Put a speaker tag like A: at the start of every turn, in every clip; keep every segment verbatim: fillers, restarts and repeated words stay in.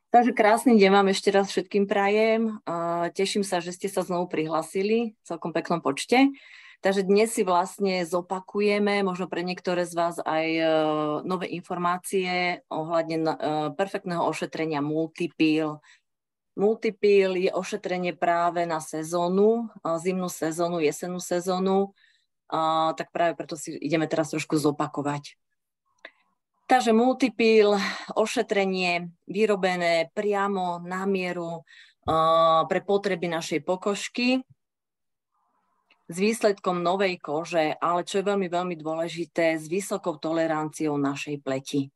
A: Takže krásny deň vám ešte raz všetkým prajem. Uh, Teším sa, že ste sa znovu prihlasili v celkom peknom počte. Takže dnes si vlastne zopakujeme, možno pre niektoré z vás aj uh, nové informácie ohľadne uh, perfektného ošetrenia Multipil. Multipil je ošetrenie práve na sezónu, uh, zimnú sezónu, jesennú sezónu, uh, tak práve preto si ideme teraz trošku zopakovať. Takže Multipil, ošetrenie vyrobené priamo na mieru uh, pre potreby našej pokožky s výsledkom novej kože, ale čo je veľmi, veľmi dôležité, s vysokou toleranciou našej pleti.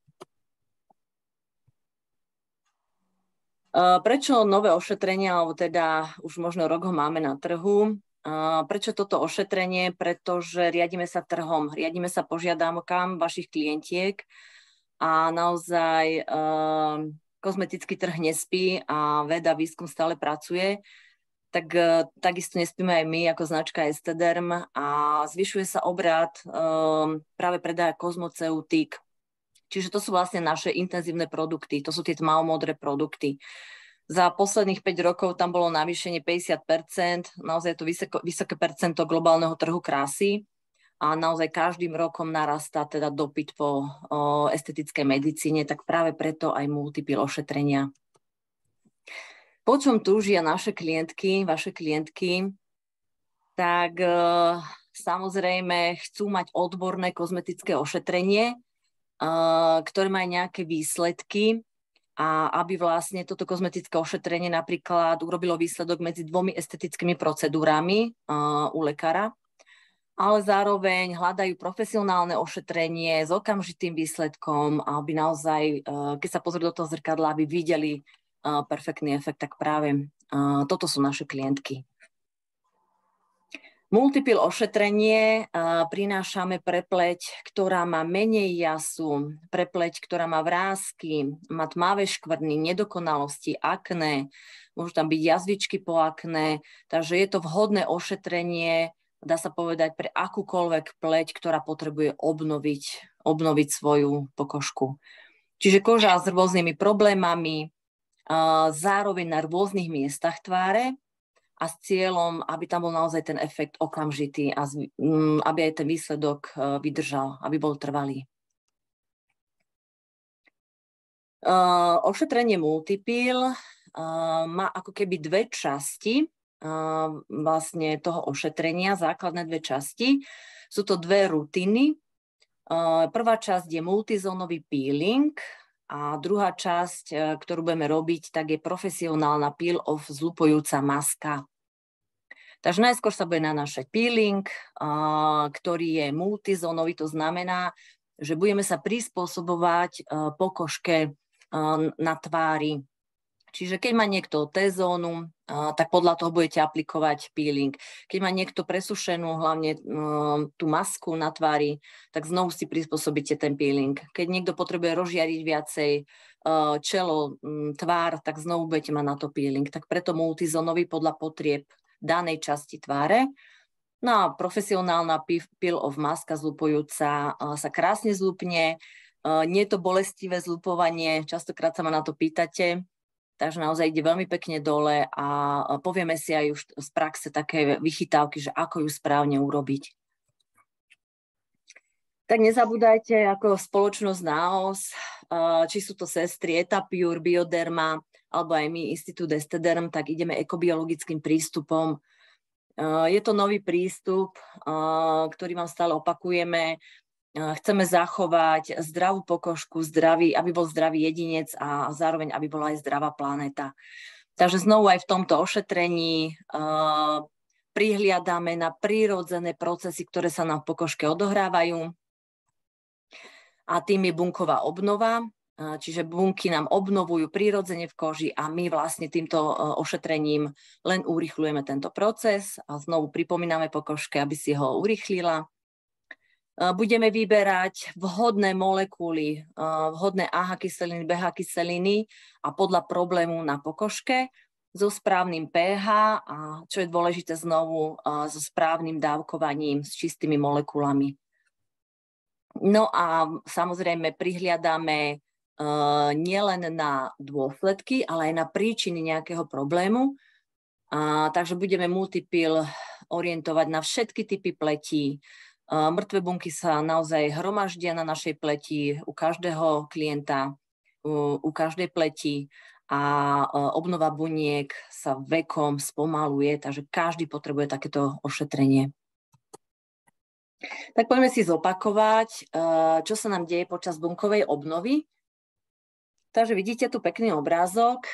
A: Uh, prečo nové ošetrenie, alebo teda už možno rok ho máme na trhu? Uh, prečo toto ošetrenie? Pretože riadíme sa trhom, riadíme sa požiadavkám vašich klientiek, a naozaj uh, kozmetický trh nespí a veda, výskum stále pracuje, tak uh, takisto nespíme aj my ako značka Estederm a zvyšuje sa obrat uh, práve predaja kozmoceutík. Čiže to sú vlastne naše intenzívne produkty, to sú tie tmavomodré produkty. Za posledných päť rokov tam bolo navýšenie päťdesiat percent, naozaj je to vysoko, vysoké percento globálneho trhu krásy. A naozaj každým rokom narastá teda dopyt po o, estetickej medicíne, tak práve preto aj Multipil ošetrenia. Po čom túžia naše klientky, vaše klientky, tak e, samozrejme chcú mať odborné kozmetické ošetrenie, e, ktoré má nejaké výsledky a aby vlastne toto kozmetické ošetrenie napríklad urobilo výsledok medzi dvomi estetickými procedúrami e, u lekára, ale zároveň hľadajú profesionálne ošetrenie s okamžitým výsledkom, aby naozaj, keď sa pozrú do toho zrkadla, aby videli perfektný efekt, tak práve toto sú naše klientky. Multipil ošetrenie prinášame pre pleť, ktorá má menej jasu, pre pleť, ktorá má vrásky, má tmavé škvrny, nedokonalosti, akné, môžu tam byť jazvičky po akné, takže je to vhodné ošetrenie, dá sa povedať, pre akúkoľvek pleť, ktorá potrebuje obnoviť, obnoviť svoju pokožku. Čiže koža s rôznymi problémami, zároveň na rôznych miestach tváre a s cieľom, aby tam bol naozaj ten efekt okamžitý a aby aj ten výsledok vydržal, aby bol trvalý. Ošetrenie Multipil má ako keby dve časti vlastne toho ošetrenia, základné dve časti. Sú to dve rutiny. Prvá časť je multizónový peeling a druhá časť, ktorú budeme robiť, tak je profesionálna peel-off zlupujúca maska. Takže najskôr sa bude nanášať peeling, ktorý je multizónový, to znamená, že budeme sa prispôsobovať pokožke na tvári. Čiže keď má niekto T-zónu, tak podľa toho budete aplikovať peeling. Keď má niekto presušenú, hlavne tú masku na tvári, tak znovu si prispôsobíte ten peeling. Keď niekto potrebuje rozžiariť viacej čelo, tvár, tak znovu budete mať na to peeling. Tak preto multizónový podľa potrieb danej časti tváre. No a profesionálna peel-off maska zlupujúca sa krásne zlupne. Nie je to bolestivé zlupovanie, častokrát sa ma na to pýtate. Takže naozaj ide veľmi pekne dole a povieme si aj už z praxe také vychytávky, že ako ju správne urobiť. Tak nezabúdajte, ako spoločnosť Naos, či sú to sestry Etapure, Bioderma, alebo aj my, Institút Estederm, tak ideme ekobiologickým prístupom. Je to nový prístup, ktorý vám stále opakujeme. Chceme zachovať zdravú pokožku, zdravý, aby bol zdravý jedinec a zároveň, aby bola aj zdravá planéta. Takže znovu aj v tomto ošetrení uh, prihliadáme na prírodzené procesy, ktoré sa nám v pokožke odohrávajú. A tým je bunková obnova, uh, čiže bunky nám obnovujú prírodzene v koži a my vlastne týmto uh, ošetrením len urýchľujeme tento proces a znovu pripomíname pokožke, aby si ho urýchlila. Budeme vyberať vhodné molekuly, vhodné á há kyseliny, bé há kyseliny a podľa problému na pokožke so správnym pH a čo je dôležité znovu, so správnym dávkovaním, s čistými molekulami. No a samozrejme prihliadáme nielen na dôsledky, ale aj na príčiny nejakého problému. A, takže budeme multipil orientovať na všetky typy pletí. A, mŕtve bunky sa naozaj hromaždia na našej pleti u každého klienta, u, u každej pleti a, a obnova buniek sa vekom spomaluje, takže každý potrebuje takéto ošetrenie. Tak poďme si zopakovať, čo sa nám deje počas bunkovej obnovy. Takže vidíte tu pekný obrázok.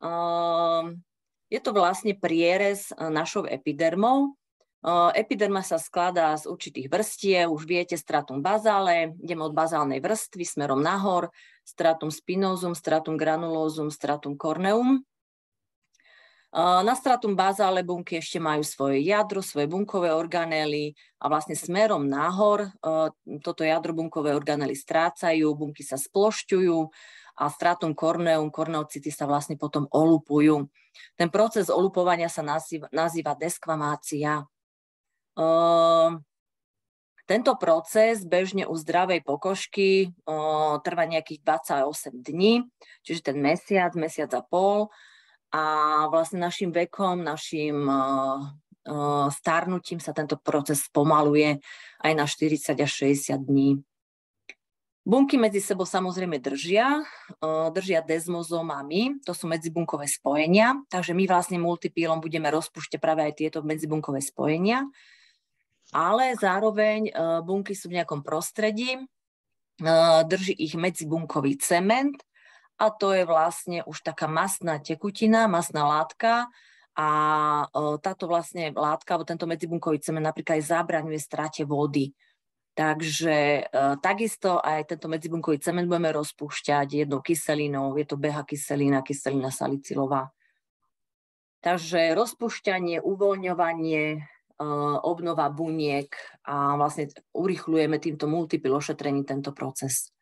A: Je to vlastne prierez našou epidermou. Epiderma sa skladá z určitých vrstiev, už viete, stratum bazále, ideme od bazálnej vrstvy smerom nahor, stratum spinosum, stratum granulosum, stratum corneum. Na stratum bazále bunky ešte majú svoje jadro, svoje bunkové organely a vlastne smerom nahor toto jadro bunkové organely strácajú, bunky sa splošťujú a stratum corneum, korneocity sa vlastne potom olupujú. Ten proces olupovania sa nazýva, nazýva deskvamácia. Uh, tento proces bežne u zdravej pokožky uh, trvá nejakých dvadsaťosem dní, čiže ten mesiac, mesiac a pol. A vlastne našim vekom, našim uh, uh, starnutím sa tento proces spomaluje aj na štyridsať až šesťdesiat dní. Bunky medzi sebou samozrejme držia, držia desmozómami, to sú medzibunkové spojenia, takže my vlastne multipílom budeme rozpúšťať práve aj tieto medzibunkové spojenia, ale zároveň bunky sú v nejakom prostredí, drží ich medzibunkový cement a to je vlastne už taká mastná tekutina, mastná látka a táto vlastne látka, alebo tento medzibunkový cement napríklad aj zabraňuje strate vody. Takže e, takisto aj tento medzibunkový cement budeme rozpúšťať jednou kyselinou, je to beta kyselina, kyselina salicylová. Takže rozpúšťanie, uvoľňovanie, e, obnova buniek a vlastne urychľujeme týmto multipil ošetrením tento proces.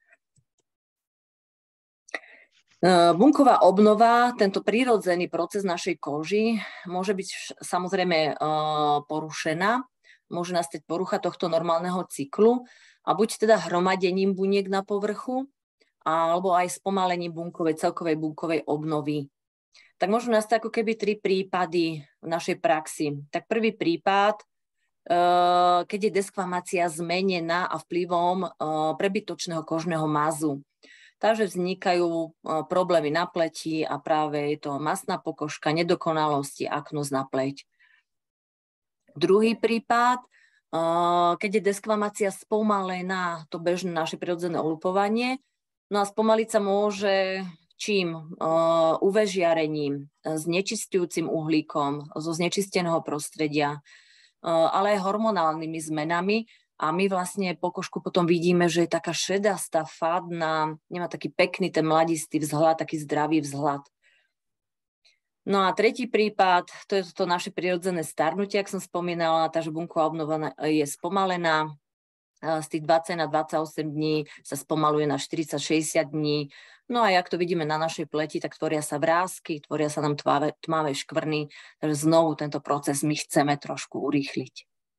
A: E, bunková obnova, tento prírodzený proces našej koži môže byť samozrejme e, porušená. Môže nastať porucha tohto normálneho cyklu a buď teda hromadením buniek na povrchu, alebo aj spomalením bunkovej, celkovej bunkovej obnovy. Tak môžu nastať ako keby tri prípady v našej praxi. Tak prvý prípad, keď je deskvamácia zmenená a vplyvom prebytočného kožného mazu. Takže vznikajú problémy na pleti a práve je to mastná pokožka, nedokonalosti, aknóz na pleť. Druhý prípad, keď je deskvamácia spomalená, to bežné naše prirodzené olupovanie, no a spomaliť sa môže čím? ú vé žiarením, znečisťujúcim uhlíkom zo znečisteného prostredia, ale aj hormonálnymi zmenami a my vlastne pokožku potom vidíme, že je taká šedastá, fádna, nemá taký pekný ten mladistý vzhľad, taký zdravý vzhľad. No a tretí prípad, to je to naše prirodzené starnutie, ako som spomínala, takže bunková obnova je spomalená, z tých dvadsať na dvadsaťosem dní sa spomaluje na štyridsať až šesťdesiat dní. No a jak to vidíme na našej pleti, tak tvoria sa vrásky, tvoria sa nám tmavé, tmavé škvrny, takže znovu tento proces my chceme trošku urýchliť.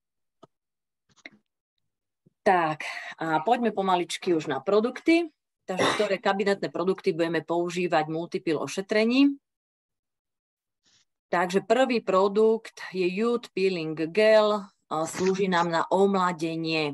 A: Tak, a poďme pomaličky už na produkty, takže ktoré kabinetné produkty budeme používať multipil ošetrení. Takže prvý produkt je Youth Peeling Gel, slúži nám na omladenie.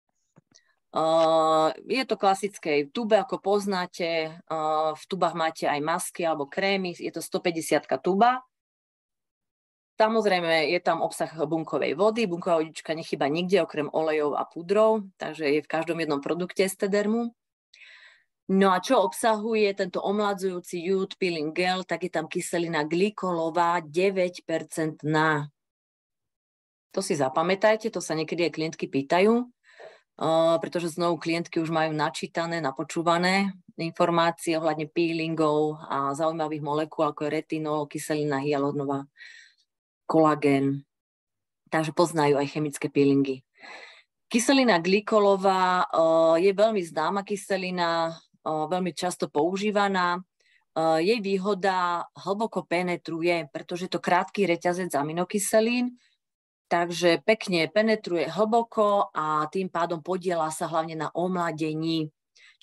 A: Je to klasické v tube, ako poznáte, v tubách máte aj masky alebo krémy, je to stopäťdesiat tuba. Samozrejme je tam obsah bunkovej vody, bunková vodička nechýba nikde okrem olejov a pudrov, takže je v každom jednom produkte Estedermu. No a čo obsahuje tento omladzujúci Youth Peeling Gel, tak je tam kyselina glykolová deväť percent na. To si zapamätajte, to sa niekedy aj klientky pýtajú, uh, pretože znovu klientky už majú načítané, napočúvané informácie ohľadne peelingov a zaujímavých molekúl, ako je retinol, kyselina hyaluronová, kolagén. Takže poznajú aj chemické peelingy. Kyselina glykolová uh, je veľmi známa kyselina, veľmi často používaná. Jej výhoda hlboko penetruje, pretože je to krátky reťazec aminokyselín, takže pekne penetruje hlboko a tým pádom podieľa sa hlavne na omladení.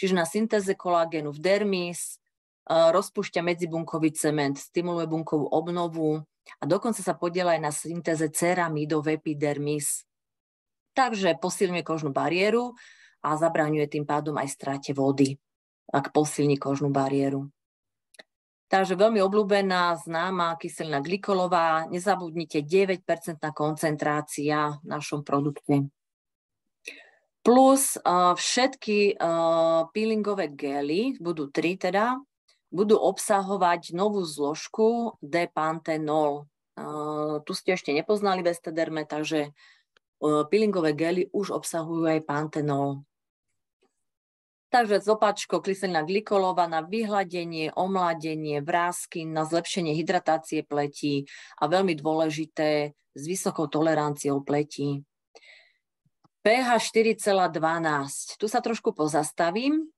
A: čiže na syntéze kolágenu v dermis, rozpúšťa medzibunkový cement, stimuluje bunkovú obnovu a dokonca sa podieľa aj na syntéze ceramidov v epidermis. Takže posilňuje kožnú bariéru a zabraňuje tým pádom aj stráte vody, ak posilní kožnú bariéru. Takže veľmi obľúbená, známa kyselina glykolová. Nezabudnite, deväť percent koncentrácia v našom produkte. Plus uh, všetky uh, peelingové gely, budú tri teda, budú obsahovať novú zložku D-pantenol. Uh, tu ste ešte nepoznali Bestederme, takže uh, peelingové gely už obsahujú aj pantenol. Takže zopačko, kyselina glykolová na vyhladenie, omladenie, vrásky, na zlepšenie hydratácie pleti a veľmi dôležité s vysokou toleranciou pleti. pH štyri celá dvanásť. Tu sa trošku pozastavím.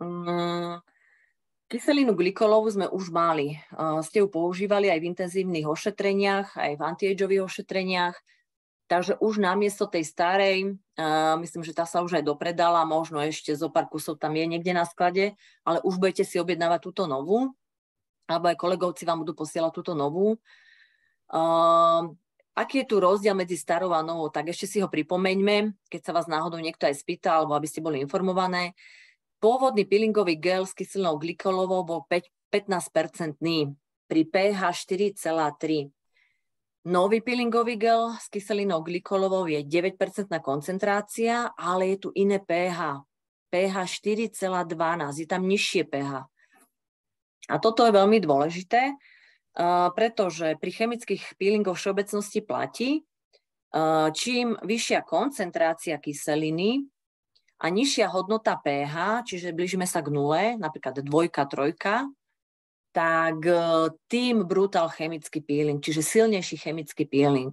A: Kyselinu glykolovú sme už mali. Ste ju používali aj v intenzívnych ošetreniach, aj v anti-ageových ošetreniach. Takže už namiesto tej starej, uh, myslím, že tá sa už aj dopredala, možno ešte zo pár kusov tam je niekde na sklade, ale už budete si objednávať túto novú, alebo aj kolegovci vám budú posielať túto novú. Uh, aký je tu rozdiel medzi starou a novou, tak ešte si ho pripomeňme, keď sa vás náhodou niekto aj spýta, alebo aby ste boli informované. Pôvodný peelingový gel s kyselinou glykolovou bol pätnásť percent pri pH štyri celá tri. Nový peelingový gel s kyselinou glykolovou je deväť percent koncentrácia, ale je tu iné pH. pH štyri celá dvanásť, je tam nižšie pH. A toto je veľmi dôležité, pretože pri chemických peelingoch všeobecnosti platí, čím vyššia koncentrácia kyseliny a nižšia hodnota pH, čiže blížime sa k nule, napríklad dvojka, trojka, tak tým brutál chemický peeling, čiže silnejší chemický peeling.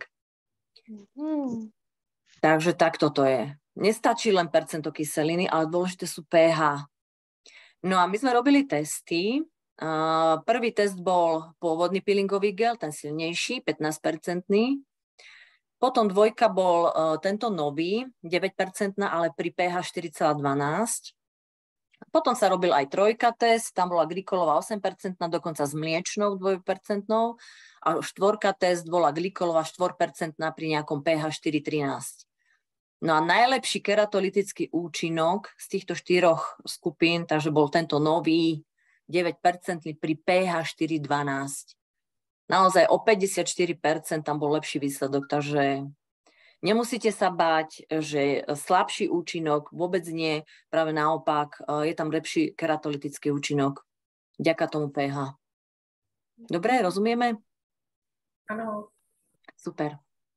A: Mm. Takže takto to je. Nestačí len percento kyseliny, ale dôležité sú pH. No a my sme robili testy. Prvý test bol pôvodný peelingový gel, ten silnejší, pätnásť percent. Potom dvojka bol tento nový, deväť percent, ale pri pH štyri celá dvanásť. Potom sa robil aj trojka test, tam bola glykolová osem percent, dokonca s mliečnou dve percentá a štvorka test bola glykolová štyri percent pri nejakom pH štyri trinásť. No a najlepší keratolytický účinok z týchto štyroch skupín, takže bol tento nový deväť percent pri pH štyri dvanásť. Naozaj o päťdesiatštyri percent tam bol lepší výsledok, takže nemusíte sa báť, že slabší účinok, vôbec nie, práve naopak, je tam lepší keratolytický účinok vďaka tomu pH. Dobre, rozumieme?
B: Áno.
A: Super.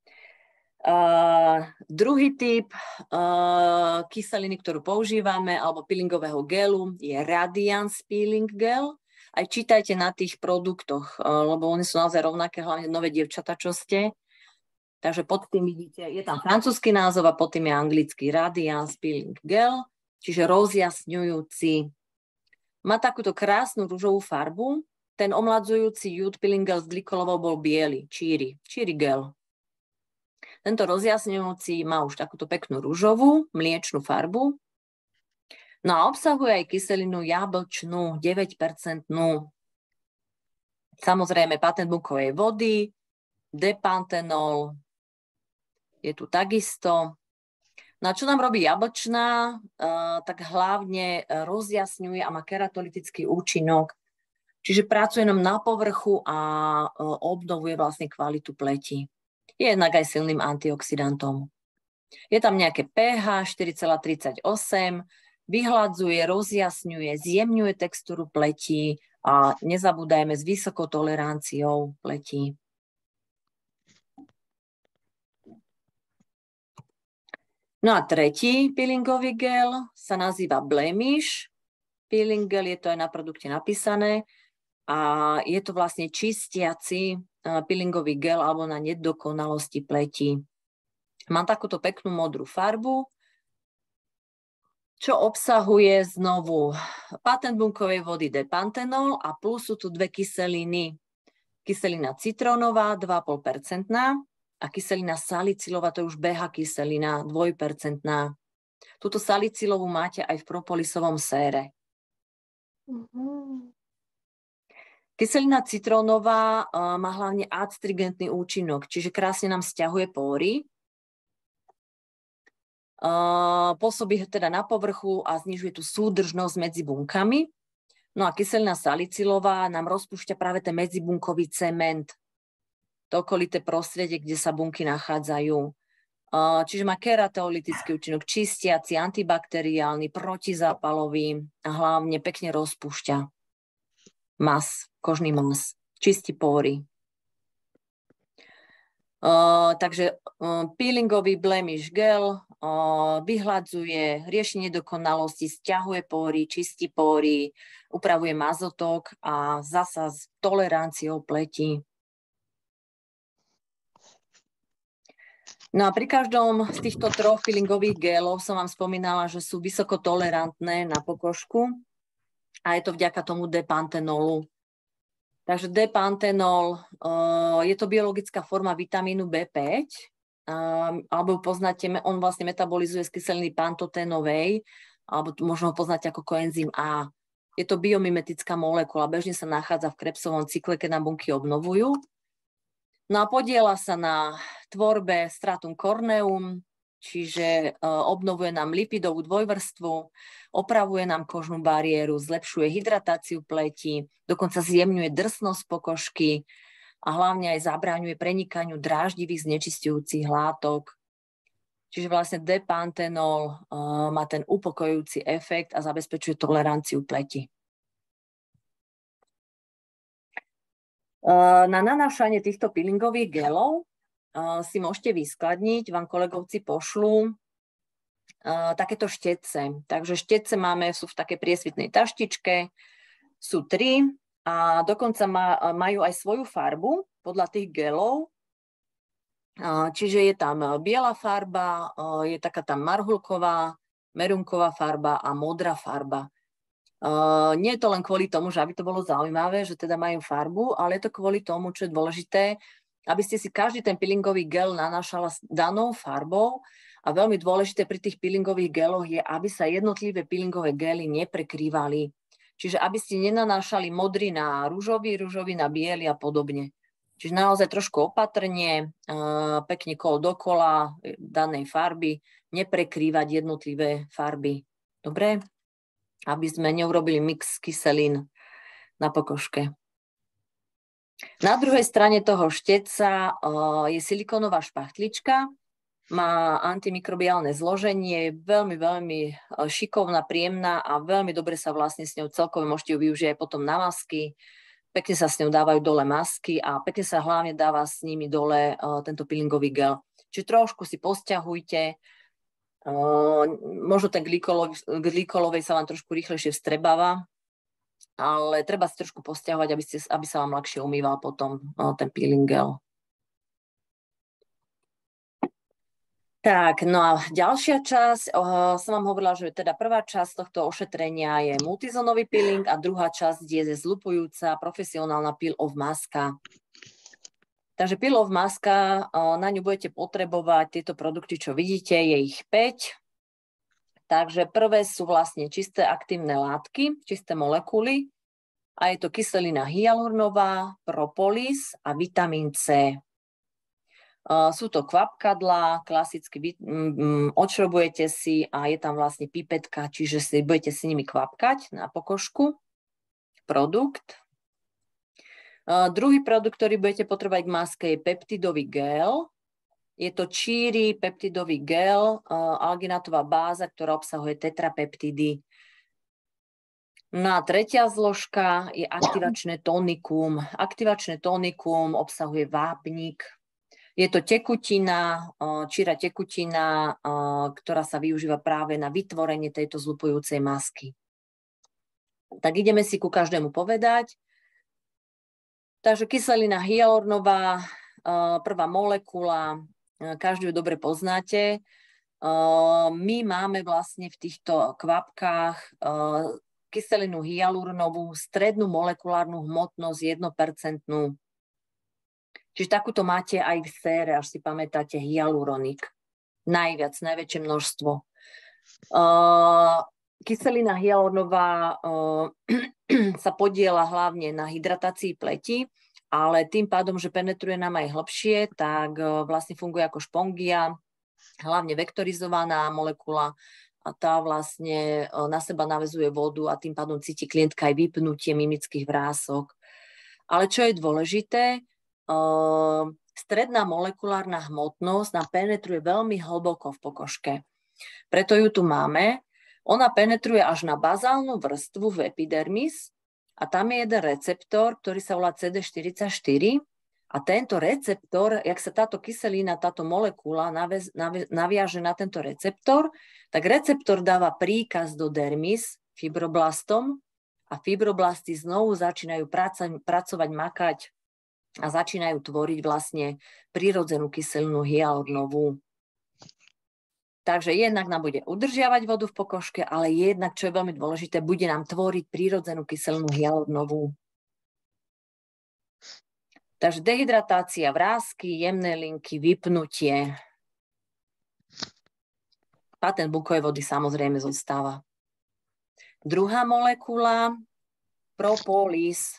A: Uh, druhý typ uh, kyseliny, ktorú používame, alebo peelingového gelu, je Radiance Peeling Gel. Aj čítajte na tých produktoch, uh, lebo oni sú naozaj rovnaké, hlavne nové dievčatá, čo ste. Takže pod tým vidíte, je tam francúzsky názov a pod tým je anglický Radiance Peeling Gel, čiže rozjasňujúci. Má takúto krásnu ružovú farbu. Ten omladzujúci Youth Peeling Gel s glykolovou bol biely, číri, číri gel. Tento rozjasňujúci má už takúto peknú ružovú, mliečnú farbu. No a obsahuje aj kyselinu jablčnú, deväť percent. Samozrejme patent bunkovej vody, D-pantenol, je tu takisto. No a čo nám robí jablčná? Uh, tak hlavne rozjasňuje a má keratolytický účinok. Čiže pracuje nám na povrchu a uh, obnovuje vlastne kvalitu pleti. Je jednak aj silným antioxidantom. Je tam nejaké pH štyri celá tridsaťosem, vyhladzuje, rozjasňuje, zjemňuje textúru pleti a nezabúdajme s vysokou toleranciou pleti. No a tretí peelingový gel sa nazýva Blemish. Peeling gel, je to aj na produkte napísané. A je to vlastne čistiaci peelingový gel alebo na nedokonalosti pleti. Mám takúto peknú modrú farbu, čo obsahuje znovu patent bunkovej vody D-pantenol a plus sú tu dve kyseliny. Kyselina citrónová dva celé päť percent a kyselina salicylová, to je už bé há kyselina, dvoj percent. Túto salicylovú máte aj v propolisovom sére.
B: Mhm.
A: Kyselina citrónová uh, má hlavne adstrigentný účinok, čiže krásne nám sťahuje póry. Uh, pôsobí teda na povrchu a znižuje tú súdržnosť medzi bunkami. No a kyselina salicylová nám rozpúšťa práve ten medzibunkový cement, to okolité prostredie, kde sa bunky nachádzajú. Uh, čiže má keratolytický účinok, čistiaci, antibakteriálny, protizápalový a hlavne pekne rozpúšťa mas, kožný mas, čistí pory. Uh, takže uh, peelingový blemish gel uh, vyhladzuje, rieši nedokonalosti, sťahuje pory, čistí pory, upravuje mazotok a zasa s toleranciou pleti. No a pri každom z týchto troch peelingových gelov som vám spomínala, že sú vysoko tolerantné na pokožku a je to vďaka tomu D-pantenolu. Takže D-pantenol uh, je to biologická forma vitamínu bé päť, um, alebo poznáte, on vlastne metabolizuje z kyseliny pantoténovej, alebo možno ho poznáte ako koenzym A. Je to biomimetická molekula, bežne sa nachádza v Krebsovom cykle, keď nám bunky obnovujú. No a podieľa sa na tvorbe stratum corneum, čiže uh, obnovuje nám lipidovú dvojvrstvu, opravuje nám kožnú bariéru, zlepšuje hydratáciu pleti, dokonca zjemňuje drsnosť pokožky a hlavne aj zabráňuje prenikaniu dráždivých znečisťujúcich látok. Čiže vlastne D-pantenol uh, má ten upokojujúci efekt a zabezpečuje toleranciu pleti. Uh, na nanášanie týchto peelingových gelov uh, si môžete vyskladniť, vám kolegovci pošlú Uh, takéto štetce. Takže štetce máme, sú v takej priesvitnej taštičke, sú tri a dokonca má, majú aj svoju farbu podľa tých gelov. Uh, čiže je tam biela farba, uh, je taká tam marhulková, merunková farba a modrá farba. Uh, nie je to len kvôli tomu, že aby to bolo zaujímavé, že teda majú farbu, ale je to kvôli tomu, čo je dôležité, aby ste si každý ten peelingový gel nanášala s danou farbou. A veľmi dôležité pri tých peelingových geloch je, aby sa jednotlivé peelingové gely neprekrývali. Čiže aby ste nenanášali modrý na ružový, ružový na biely a podobne. Čiže naozaj trošku opatrne, pekne kolo dokola danej farby, neprekrývať jednotlivé farby. Dobre? Aby sme neurobili mix kyselín na pokožke. Na druhej strane toho šteca je silikónová špachtlička. Má antimikrobiálne zloženie, veľmi, veľmi šikovná, príjemná a veľmi dobre sa vlastne s ňou celkové môžete ju využiť aj potom na masky. Pekne sa s ňou dávajú dole masky a pekne sa hlavne dáva s nimi dole uh, tento peelingový gel. Čiže trošku si posťahujte, uh, možno ten glikolovej sa vám trošku rýchlejšie vstrebáva, ale treba si trošku posťahovať, aby, ste, aby sa vám ľahšie umýval potom uh, ten peeling gel. Tak, no a ďalšia časť, oh, som vám hovorila, že teda prvá časť tohto ošetrenia je multizónový peeling a druhá časť je zlupujúca profesionálna peel-off maska. Takže peel-off maska, oh, na ňu budete potrebovať tieto produkty, čo vidíte, je ich päť. Takže prvé sú vlastne čisté aktívne látky, čisté molekuly a je to kyselina hyaluronová, propolis a vitamín C. Uh, sú to kvapkadlá, klasicky um, odšrobujete si a je tam vlastne pipetka, čiže si budete si nimi kvapkať na pokožku. Produkt. Uh, druhý produkt, ktorý budete potrebovať k maske, je peptidový gel. Je to číri peptidový gel, uh, alginátová báza, ktorá obsahuje tetrapeptidy. No a tretia zložka je aktivačné tonikum. Aktivačné tonikum obsahuje vápnik. Je to tekutina, číra tekutina, ktorá sa využíva práve na vytvorenie tejto zlupujúcej masky. Tak ideme si ku každému povedať. Takže kyselina hyaluronová, prvá molekula, každý ju dobre poznáte. My máme vlastne v týchto kvapkách kyselinu hyaluronovú, strednú molekulárnu hmotnosť jedno percento. Čiže takúto máte aj v sére, až si pamätáte, hyaluronik. Najviac, najväčšie množstvo. Uh, kyselina hyaluronová uh, sa podieľa hlavne na hydratácii pleti, ale tým pádom, že penetruje nám aj hlbšie, tak uh, vlastne funguje ako špongia, hlavne vektorizovaná molekula a tá vlastne uh, na seba naväzuje vodu a tým pádom cíti klientka aj vypnutie mimických vrások. Ale čo je dôležité, uh, stredná molekulárna hmotnosť nám penetruje veľmi hlboko v pokožke. Preto ju tu máme. Ona penetruje až na bazálnu vrstvu v epidermis a tam je jeden receptor, ktorý sa volá cé dé štyridsaťštyri a tento receptor, jak sa táto kyselina, táto molekula naviaže naviaže na tento receptor, tak receptor dáva príkaz do dermis fibroblastom a fibroblasty znovu začínajú pracovať, makať a začínajú tvoriť vlastne prírodzenú kyselinu hyaluronovú. Takže jednak nám bude udržiavať vodu v pokožke, ale jednak, čo je veľmi dôležité, bude nám tvoriť prírodzenú kyselinu hyaluronovú. Takže dehydratácia, vrásky, jemné linky, vypnutie. Patent bukovej vody samozrejme zostáva. Druhá molekula, propolis.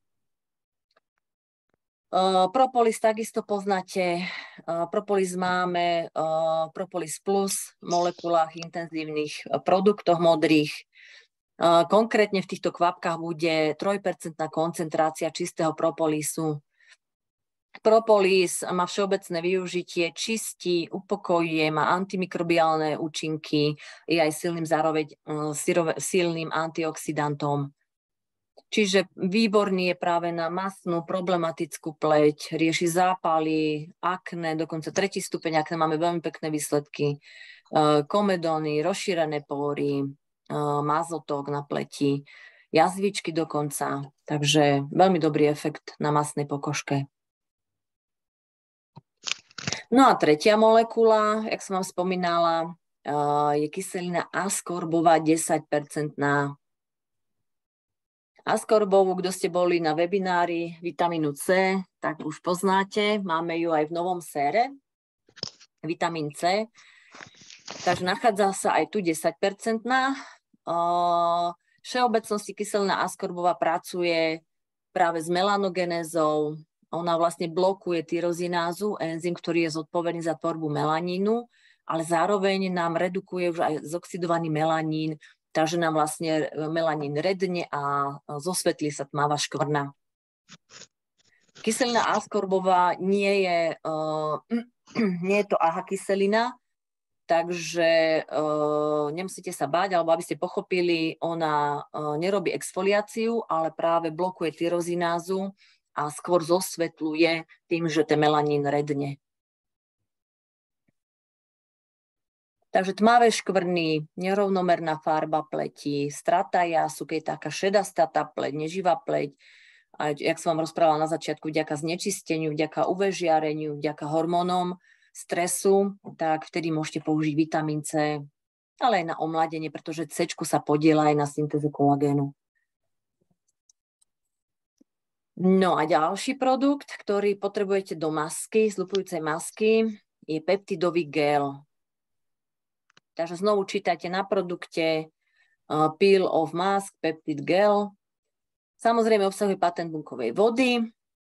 A: Uh, propolis takisto poznáte. Uh, propolis máme uh, propolis plus v molekulách intenzívnych uh, produktoch modrých. Uh, konkrétne v týchto kvapkách bude tri percentá koncentrácia čistého propolisu. Propolis má všeobecné využitie, čistí, upokojuje, má antimikrobiálne účinky, je aj silným zároveň uh, silným antioxidantom. Čiže výborný je práve na masnú, problematickú pleť, rieši zápaly, akné, dokonca tretí stupeň akné, máme veľmi pekné výsledky, komedóny, rozšírené pory, mazotok na pleti, jazvičky dokonca, takže veľmi dobrý efekt na masnej pokožke. No a tretia molekula, jak som vám spomínala, je kyselina askorbová desať percentná. Askorbovú, kto ste boli na webinári vitamínu C, tak už poznáte. Máme ju aj v novom sére, vitamín C. Takže nachádza sa aj tu desať percentná. V všeobecnosti kyselina askorbová pracuje práve s melanogenézou. Ona vlastne blokuje tyrozinázu, enzym, ktorý je zodpovedný za tvorbu melanínu, ale zároveň nám redukuje už aj zoxidovaný melanín, takže nám vlastne melanín redne a zosvetlí sa tmavá škvrna. Kyselina askorbová nie je, uh, nie je to aha kyselina, takže uh, nemusíte sa báť, alebo aby ste pochopili, ona uh, nerobí exfoliáciu, ale práve blokuje tyrozinázu a skôr zosvetluje tým, že ten melanín redne. Takže tmavé škvrny, nerovnomerná farba pleti, strata jasu, keď je taká šedastá tá pleť, neživá pleť. A jak som vám rozprávala na začiatku, vďaka znečisteniu, vďaka ú vé žiareniu, vďaka hormónom stresu, tak vtedy môžete použiť vitamín C, ale aj na omladenie, pretože C-čku sa podieľa aj na syntézu kolagénu. No a ďalší produkt, ktorý potrebujete do masky, zlupujúcej masky, je peptidový gel. Takže znovu čítajte na produkte uh, Peel of Mask Peptid Gel. Samozrejme obsahuje patent bunkovej vody.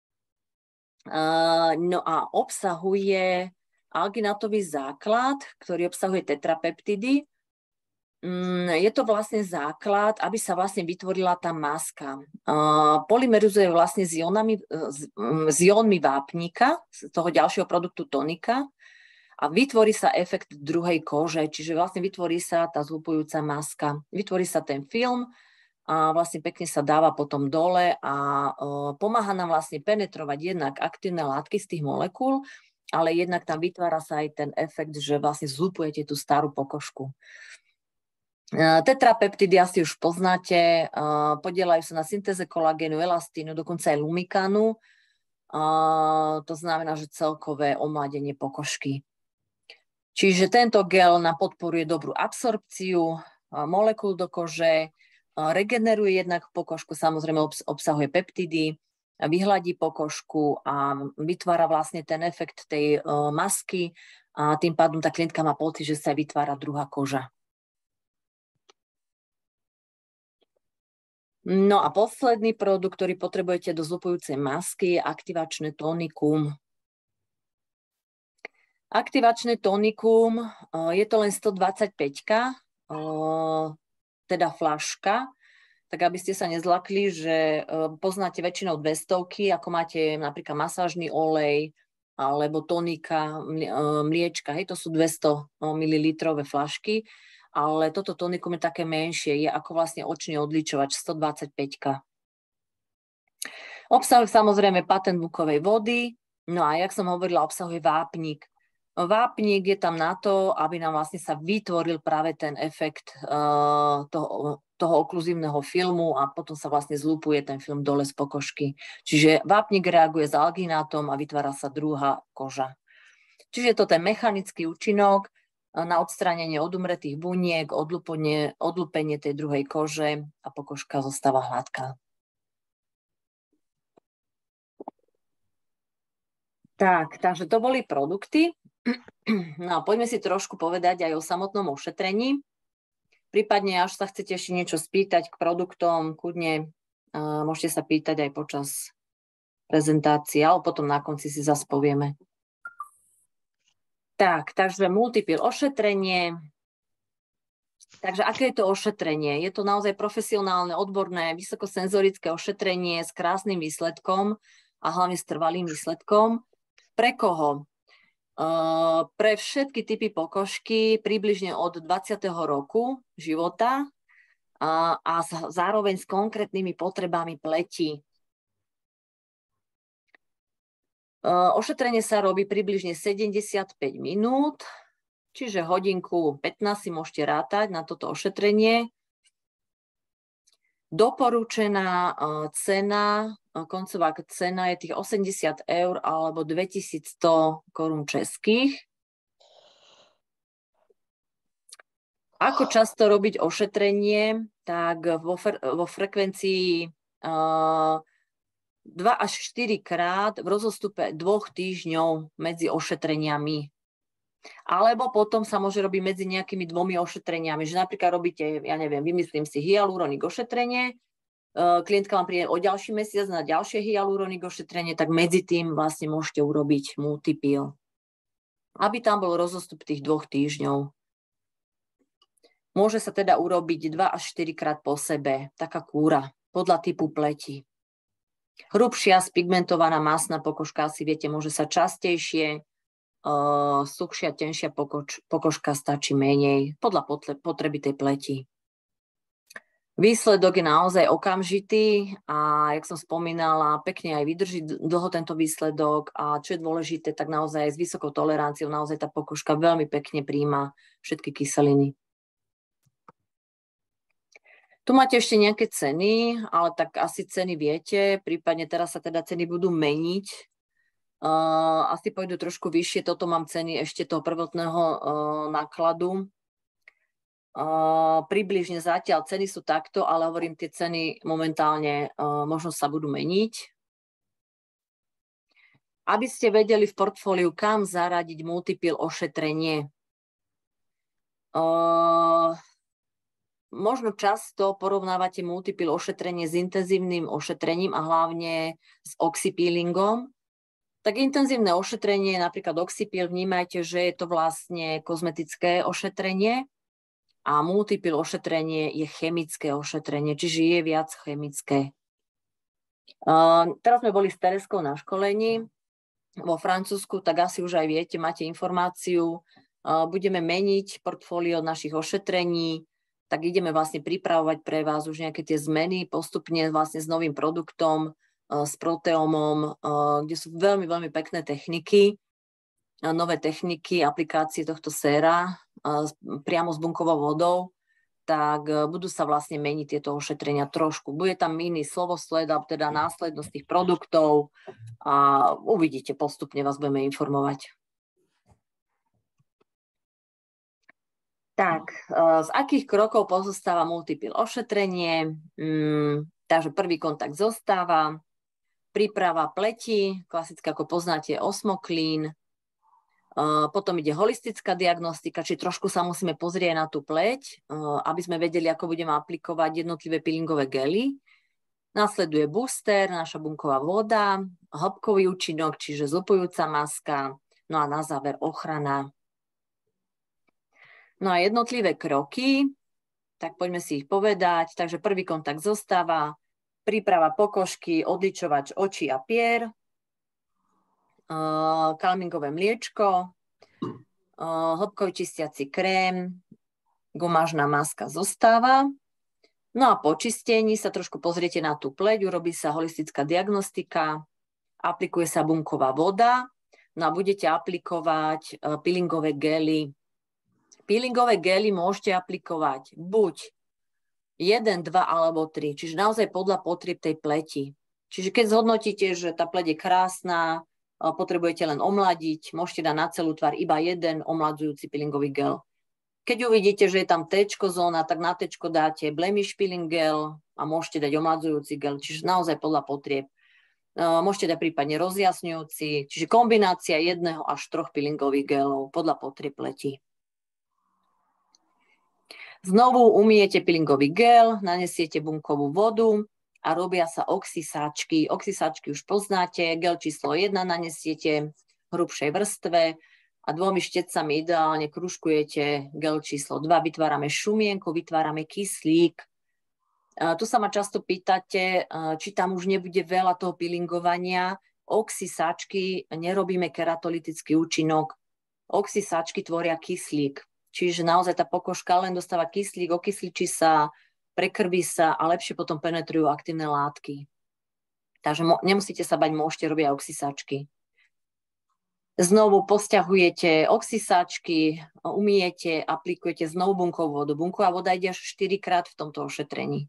A: Uh, no a obsahuje alginatový základ, ktorý obsahuje tetrapeptidy. Um, je to vlastne základ, aby sa vlastne vytvorila tá maska. Uh, polymerizuje vlastne s ionami, s, um, s ionmi vápnika, z toho ďalšieho produktu tonika. A vytvorí sa efekt druhej kože, čiže vlastne vytvorí sa tá zlupujúca maska. Vytvorí sa ten film a vlastne pekne sa dáva potom dole a uh, pomáha nám vlastne penetrovať jednak aktívne látky z tých molekúl, ale jednak tam vytvára sa aj ten efekt, že vlastne zlupujete tú starú pokožku. Uh, tetrapeptidy asi už poznáte, uh, podielajú sa na syntéze kolagénu, elastínu, dokonca aj lumikánu. Uh, to znamená, že celkové omladenie pokožky. Čiže tento gel nám podporuje dobrú absorpciu molekúl do kože, regeneruje jednak pokožku, samozrejme obsahuje peptidy, vyhladí pokožku a vytvára vlastne ten efekt tej masky a tým pádom tá klientka má pocit, že sa vytvára druhá koža. No a posledný produkt, ktorý potrebujete do zlupujúcej masky, je aktivačné tonikum. Aktivačné tonikum, je to len stodvadsaťpäť, teda fľaška, tak aby ste sa nezlakli, že poznáte väčšinou dvestovky, ako máte napríklad masážny olej alebo tonika, mliečka, hej, to sú dvesto mililitrové fľašky, ale toto tonikum je také menšie, je ako vlastne očný odličovač, stodvadsaťpäť. Obsahuje samozrejme patent bukovej vody, no a jak som hovorila, obsahuje vápnik. Vápnik je tam na to, aby nám vlastne sa vytvoril práve ten efekt uh, toho, toho okluzívneho filmu a potom sa vlastne zlupuje ten film dole z pokožky. Čiže vápnik reaguje s alginátom a vytvára sa druhá koža. Čiže je to ten mechanický účinok na odstránenie odumretých buniek, odlupenie, odlupenie tej druhej kože a pokožka zostáva hladká. Tak, takže to boli produkty. No a poďme si trošku povedať aj o samotnom ošetrení. Prípadne, až sa chcete ešte niečo spýtať k produktom, kľudne uh, môžete sa pýtať aj počas prezentácie, ale potom na konci si zase povieme. Tak, takže multipil ošetrenie. Takže aké je to ošetrenie? Je to naozaj profesionálne, odborné, vysokosenzorické ošetrenie s krásnym výsledkom a hlavne s trvalým výsledkom. Pre koho? Uh, pre všetky typy pokožky približne od dvadsiateho roku života uh, a zároveň s konkrétnymi potrebami pleti. Uh, ošetrenie sa robí približne sedemdesiatpäť minút, čiže hodinku pätnásť si môžete rátať na toto ošetrenie. Doporučená uh, cena, uh, koncová cena je tých osemdesiat eur alebo dvetisícsto korún českých. Ako často robiť ošetrenie? Tak vo, vo frekvencii uh, dva až štyri krát v rozostupe dvoch týždňov medzi ošetreniami. Alebo potom sa môže robiť medzi nejakými dvomi ošetreniami, že napríklad robíte, ja neviem, vymyslím si hyaluronik ošetrenie, klientka vám príde o ďalší mesiac na ďalšie hyaluronik ošetrenie, tak medzi tým vlastne môžete urobiť multipil, aby tam bol rozostup tých dvoch týždňov. Môže sa teda urobiť dva až štyri krát po sebe, taká kúra, podľa typu pleti. Hrubšia, spigmentovaná masná pokožka, asi viete, môže sa častejšie, uh, suchšia, tenšia pokož, pokožka stačí menej, podľa potreby tej pleti. Výsledok je naozaj okamžitý a, jak som spomínala, pekne aj vydrží dlho tento výsledok a čo je dôležité, tak naozaj s vysokou toleranciou naozaj tá pokožka veľmi pekne prijíma všetky kyseliny. Tu máte ešte nejaké ceny, ale tak asi ceny viete, prípadne teraz sa teda ceny budú meniť. Uh, asi pôjdu trošku vyššie, toto mám ceny ešte toho prvotného uh, nákladu. Uh, približne zatiaľ ceny sú takto, ale hovorím, tie ceny momentálne uh, možno sa budú meniť. Aby ste vedeli v portfóliu, kam zaradiť multipil ošetrenie. Uh, Možno často porovnávate multipil ošetrenie s intenzívnym ošetrením a hlavne s oxypeelingom. Tak intenzívne ošetrenie, napríklad oxypeel, vnímajte, že je to vlastne kozmetické ošetrenie a multipil ošetrenie je chemické ošetrenie, čiže je viac chemické. Uh, teraz sme boli s Tereskou na školení vo Francúzsku, tak asi už aj viete, máte informáciu, uh, budeme meniť portfólio našich ošetrení, tak ideme vlastne pripravovať pre vás už nejaké tie zmeny postupne vlastne s novým produktom, s proteomom, kde sú veľmi, veľmi pekné techniky, nové techniky, aplikácie tohto séra priamo s bunkovou vodou, tak budú sa vlastne meniť tieto ošetrenia trošku. Bude tam mini slovosled, teda následnosť tých produktov a uvidíte, postupne vás budeme informovať. Tak, z akých krokov pozostáva multipil ošetrenie? Hmm, takže prvý kontakt zostáva, príprava pleti, klasicky ako poznáte osmoklín, potom ide holistická diagnostika, či trošku sa musíme pozrieť na tú pleť, aby sme vedeli, ako budeme aplikovať jednotlivé peelingové gely. Nasleduje booster, naša bunková voda, hĺbkový účinok, čiže zlupujúca maska, no a na záver ochrana. No a jednotlivé kroky, tak poďme si ich povedať. Takže prvý kontakt zostáva, príprava pokožky, odličovač očí a pier, uh, calmingové mliečko, uh, hĺbkový čistiaci krém, gumážna maska zostáva. No a po čistení sa trošku pozriete na tú pleť, urobí sa holistická diagnostika, aplikuje sa bunková voda, no a budete aplikovať uh, peelingové gely. Peelingové gely môžete aplikovať buď jeden, dva alebo tri, čiže naozaj podľa potrieb tej pleti. Čiže keď zhodnotíte, že tá pleť je krásna, uh, potrebujete len omladiť, môžete dať na celú tvár iba jeden omladzujúci peelingový gel. Keď uvidíte, že je tam T-čko zóna, tak na T-čko dáte blemish peeling gel a môžete dať omladzujúci gel, čiže naozaj podľa potrieb. Môžete dať prípadne rozjasňujúci, čiže kombinácia jedného až troch peelingových gelov podľa potrieb pleti. Znovu umiete peelingový gel, nanesiete bunkovú vodu a robia sa oxysáčky. Oxysáčky už poznáte, gel číslo jedna nanesiete v hrubšej vrstve, a dvomi štecami ideálne kružkujete gel číslo dva, vytvárame šumienku, vytvárame kyslík. Tu sa ma často pýtate, či tam už nebude veľa toho peelingovania. Oxysáčky nerobíme keratolytický účinok. Oxysáčky tvoria kyslík, čiže naozaj tá pokožka len dostáva kyslík, okysličí sa, prekrví sa a lepšie potom penetrujú aktívne látky. Takže nemusíte sa bať, môžete robiť oxysáčky. Znovu posťahujete oxysáčky, umiete, aplikujete znovu bunkovú vodu. Bunková voda ide až štyri krát v tomto ošetrení.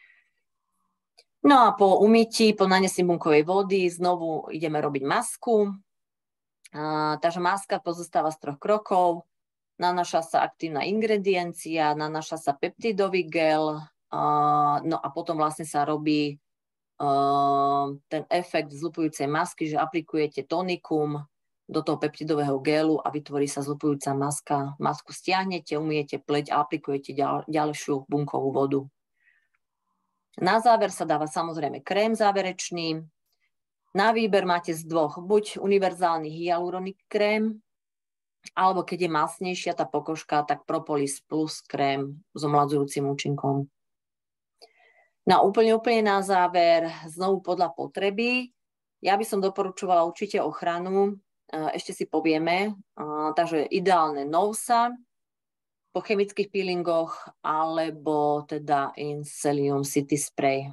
A: No a po umytí, po nanesení bunkovej vody, znovu ideme robiť masku. A, takže maska pozostáva z troch krokov. Nanáša sa aktívna ingrediencia, nanáša sa peptidový gel, a, no a potom vlastne sa robí a, ten efekt zlupujúcej masky, že aplikujete tonikum do toho peptidového gélu a vytvorí sa zlupujúca maska. Masku stiahnete, umiete pleť a aplikujete ďal, ďalšiu bunkovú vodu. Na záver sa dáva samozrejme krém záverečný. Na výber máte z dvoch, buď univerzálny hyaluronic krém, alebo keď je masnejšia tá pokožka, tak Propolis Plus krém s omladzujúcim účinkom. Na úplne, úplne na záver, znovu podľa potreby, ja by som doporučovala určite ochranu. Ešte si povieme, takže ideálne Nousa po chemických peelingoch alebo teda Inselium City Spray.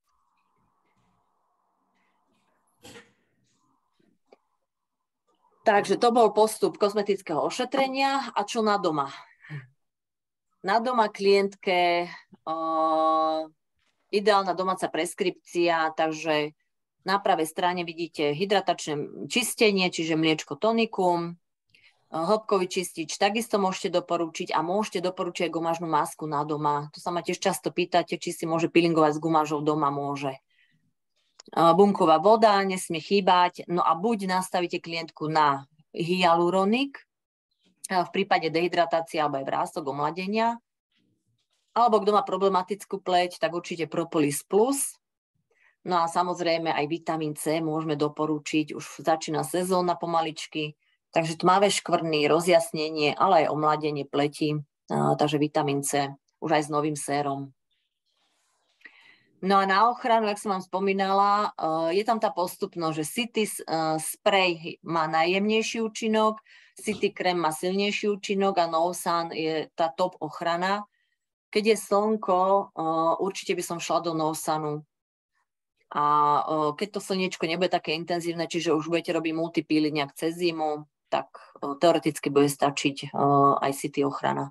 A: Takže to bol postup kozmetického ošetrenia. A čo na doma? Na doma klientke uh, ideálna domáca preskripcia, takže na pravej strane vidíte hydratačné čistenie, čiže mliečko tonikum, hĺbkový čistič takisto môžete doporučiť a môžete doporučiť aj gumážnu masku na doma. To sa ma tiež často pýtate, či si môže peelingovať s gumážou doma, môže. Bunková voda nesmie chýbať, no a buď nastavíte klientku na hyaluronik, v prípade dehydratácie alebo aj vrástok omladenia, alebo kto má problematickú pleť, tak určite Propolis Plus. No a samozrejme aj vitamín C môžeme doporučiť, už začína sezóna pomaličky, takže tmavé škvrny, rozjasnenie, ale aj omladenie pleti, takže vitamín C, už aj s novým sérom. No a na ochranu, jak som vám spomínala, je tam tá postupnosť, že City Spray má najjemnejší účinok, City Krém má silnejší účinok a Nousan je tá top ochrana. Keď je slnko, určite by som šla do Nousanu. A keď to slniečko nebude také intenzívne, čiže už budete robiť multipeeling nejak cez zimu, tak teoreticky bude stačiť aj City ochrana.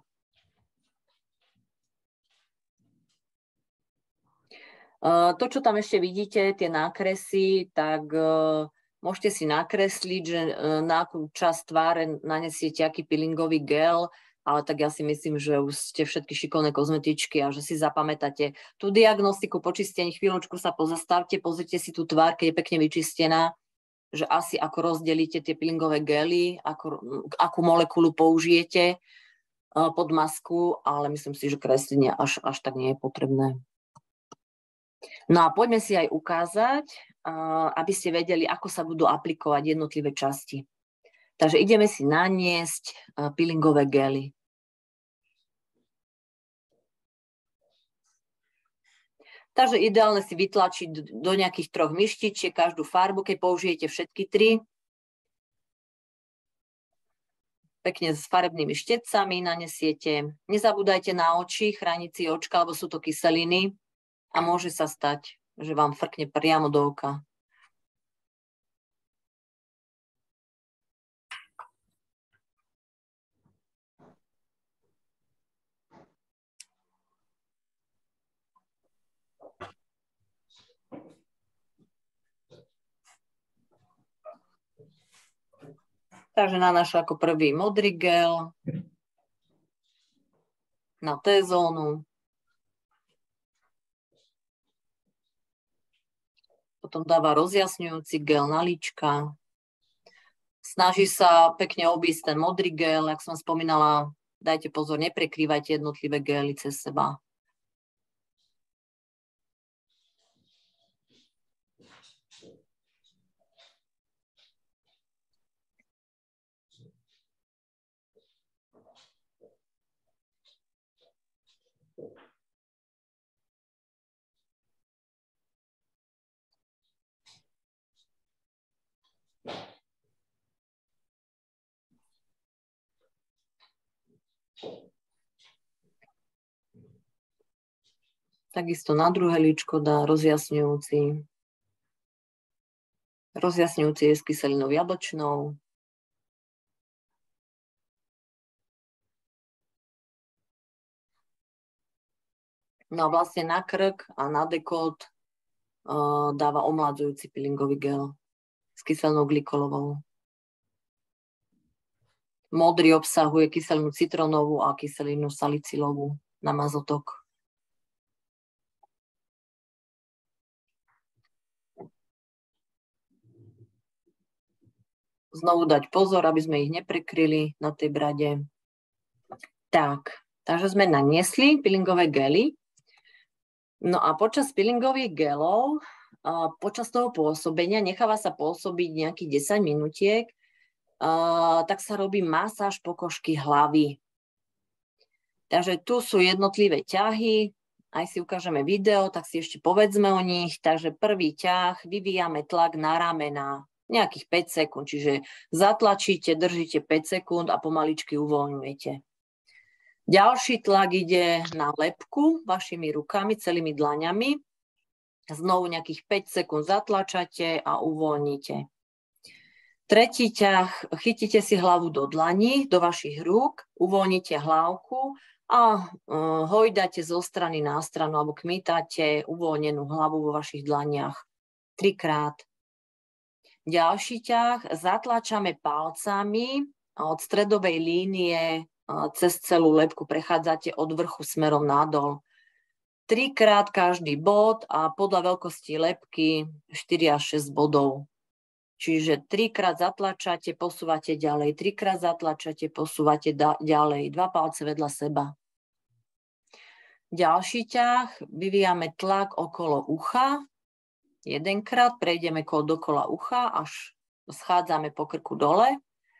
A: To, čo tam ešte vidíte, tie nákresy, tak môžete si nakresliť, že na akú časť tváre nanesiete aký peelingový gel, ale tak ja si myslím, že už ste všetky šikovné kozmetičky a že si zapamätáte tú diagnostiku po čistení. Chvíľočku sa pozastavte, pozrite si tú tvár, keď je pekne vyčistená, že asi ako rozdelíte tie peelingové gely, ako, akú molekulu použijete pod masku, ale myslím si, že kreslenie až, až tak nie je potrebné. No a poďme si aj ukázať, aby ste vedeli, ako sa budú aplikovať jednotlivé časti. Takže ideme si naniesť peelingové gely. Takže ideálne si vytlačiť do nejakých troch myštičiek každú farbu, keď použijete všetky tri. Pekne s farebnými štecami nanesiete. Nezabúdajte na oči, chrániť si očka, lebo sú to kyseliny a môže sa stať, že vám frkne priamo do oka. Takže nanášu ako prvý modrý gel na T-zónu. Potom dáva rozjasňujúci gel na líčka. Snaží sa pekne obísť ten modrý gel, jak som spomínala, dajte pozor, neprekrývajte jednotlivé gely cez seba. Takisto na druhé líčko dá rozjasňujúci. Rozjasňujúci je s kyselinou jablčnou. No a vlastne na krk a na dekolt uh, dáva omladzujúci peelingový gel s kyselinou glikolovou. Modrý obsahuje kyselinu citrónovú a kyselinu salicylovú na mazotok. Znovu dať pozor, aby sme ich neprekryli na tej brade. Tak, takže sme naniesli peelingové gely. No a počas peelingových gelov, počas toho pôsobenia, necháva sa pôsobiť nejakých desať minútiek, tak sa robí masáž pokožky hlavy. Takže tu sú jednotlivé ťahy, aj si ukážeme video, tak si ešte povedzme o nich. Takže prvý ťah, vyvíjame tlak na ramena, nejakých päť sekúnd, čiže zatlačíte, držíte päť sekúnd a pomaličky uvoľňujete. Ďalší tlak ide na lebku vašimi rukami, celými dlaňami. Znovu nejakých päť sekúnd zatlačate a uvoľníte. Tretí ťah, chytíte si hlavu do dlaní, do vašich rúk, uvoľnite hlavku a uh, hojdáte zo strany na stranu alebo kmitáte uvoľnenú hlavu vo vašich dlaniach trikrát. Ďalší ťah, zatlačame palcami od stredovej línie cez celú lebku, prechádzate od vrchu smerom nadol. Trikrát každý bod a podľa veľkosti lebky štyri až šesť bodov. Čiže trikrát zatlačate, posúvate ďalej, trikrát zatlačate, posúvate ďalej, dva palce vedľa seba. Ďalší ťah, vyvíjame tlak okolo ucha. Jedenkrát prejdeme dokola ucha, až schádzame po krku dole.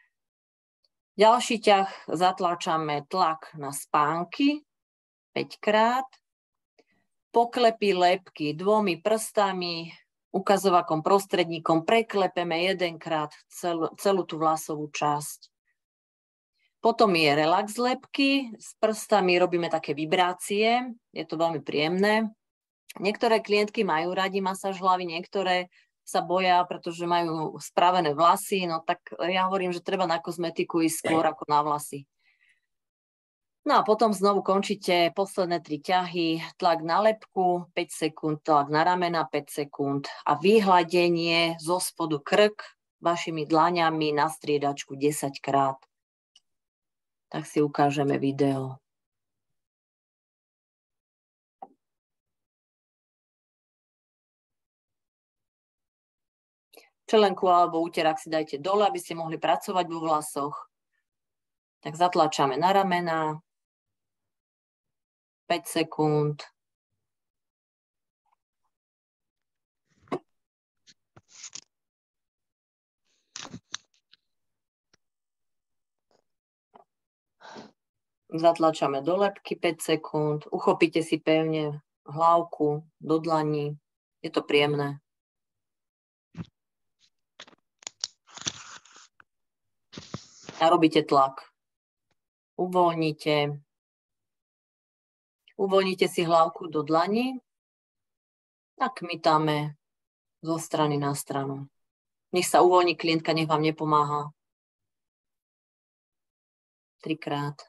A: Ďalší ťah, zatlačame tlak na spánky päťkrát. Poklepy lebky dvomi prstami, ukazovakom prostredníkom preklepeme jedenkrát celú, celú tú vlasovú časť. Potom je relax lebky, s prstami robíme také vibrácie, je to veľmi príjemné. Niektoré klientky majú radi masáž hlavy, niektoré sa boja, pretože majú spravené vlasy, no tak ja hovorím, že treba na kozmetiku ísť skôr ako na vlasy. No a potom znovu končíte posledné tri ťahy, tlak na lebku päť sekúnd, tlak na ramena päť sekúnd a vyhladenie zo spodu krk vašimi dlaňami na striedačku desať krát. Tak si ukážeme video. Čelenku alebo úterák si dajte dole, aby ste mohli pracovať vo vlasoch. Tak zatlačame na ramena. päť sekúnd. Zatlačame do lebky päť sekúnd. Uchopíte si pevne hlavku do dlaní. Je to príjemné. A robíte tlak. Uvoľnite. Uvoľnite si hlavku do dlaní a kmitáme zo strany na stranu. Nech sa uvoľní klientka, nech vám nepomáha. Trikrát.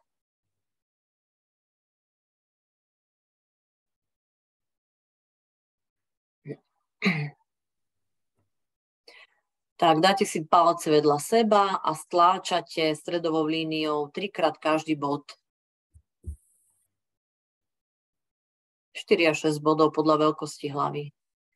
A: Tak, dáte si palce vedľa seba a stláčate stredovou líniou trikrát každý bod. štyri až šesť bodov podľa veľkosti hlavy.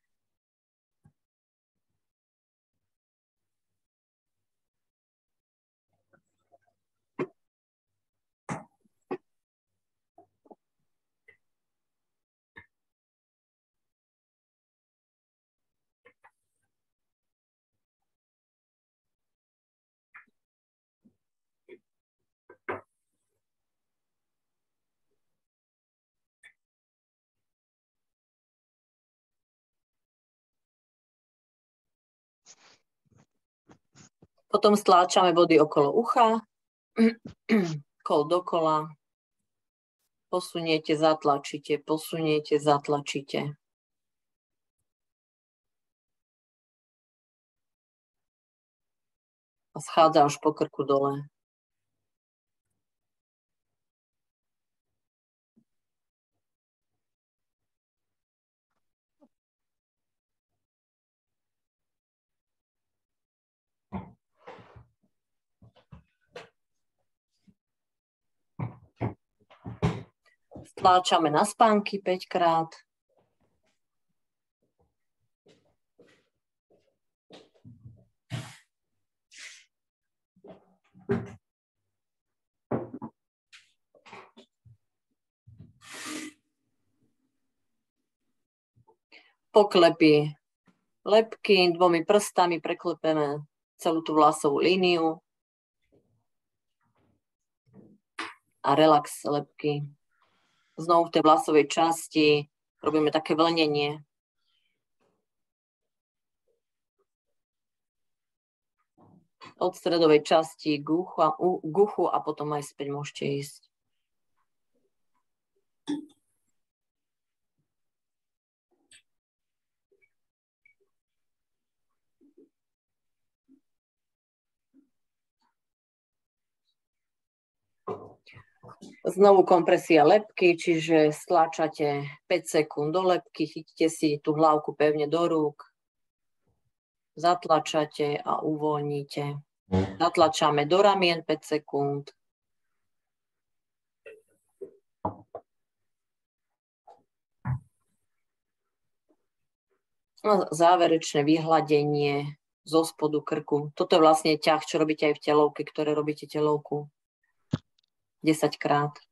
A: Potom stláčame body okolo ucha, kol dokola, posuniete, zatlačíte, posuniete, zatlačíte. A schádza až po krku dole. Stláčame na spánky päť krát. Poklepy lebky, dvomi prstami preklepeme celú tú vlasovú líniu. A relax lebky. Znovu v tej vlasovej časti robíme také vlnenie. Od stredovej časti k uchu a, k uchu a potom aj späť môžete ísť. Znovu kompresia lebky, čiže stlačate päť sekúnd do lebky, chytíte si tú hlavku pevne do rúk, zatlačate a uvoľníte. Zatlačame do ramien päť sekúnd. A záverečné vyhladenie zo spodu krku. Toto je vlastne ťah, čo robíte aj v telovke, ktoré robíte telovku. desaťkrát.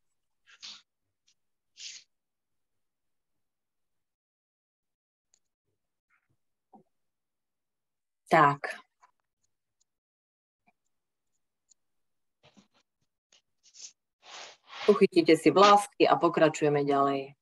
A: Tak. Uchytíte si vlásky a pokračujeme ďalej.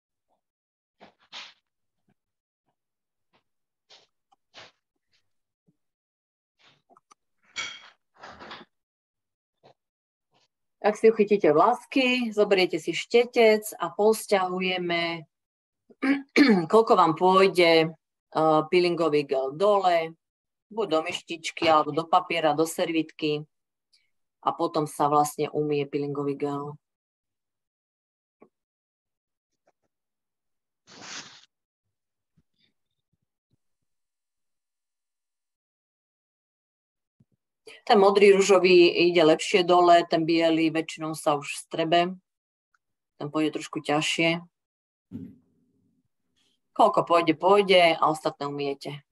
A: Ak si uchytíte vlásky, zoberiete si štetec a posťahujeme, koľko vám pôjde uh, peelingový gel dole, buď do myštičky, alebo do papiera, do servitky a potom sa vlastne umie peelingový gel. Ten modrý ružový ide lepšie dole, ten biely väčšinou sa už strebe. Ten pôjde trošku ťažšie. Koľko pôjde, pôjde a ostatné umiete.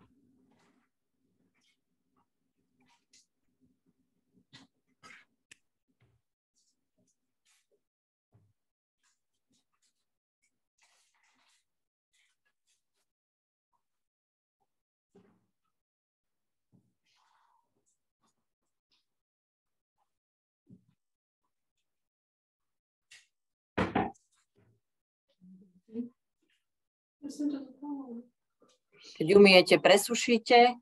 A: Keď umiete, presušíte.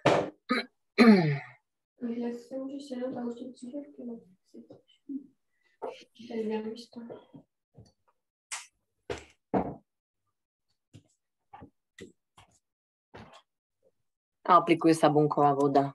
A: A aplikuje sa bunková voda.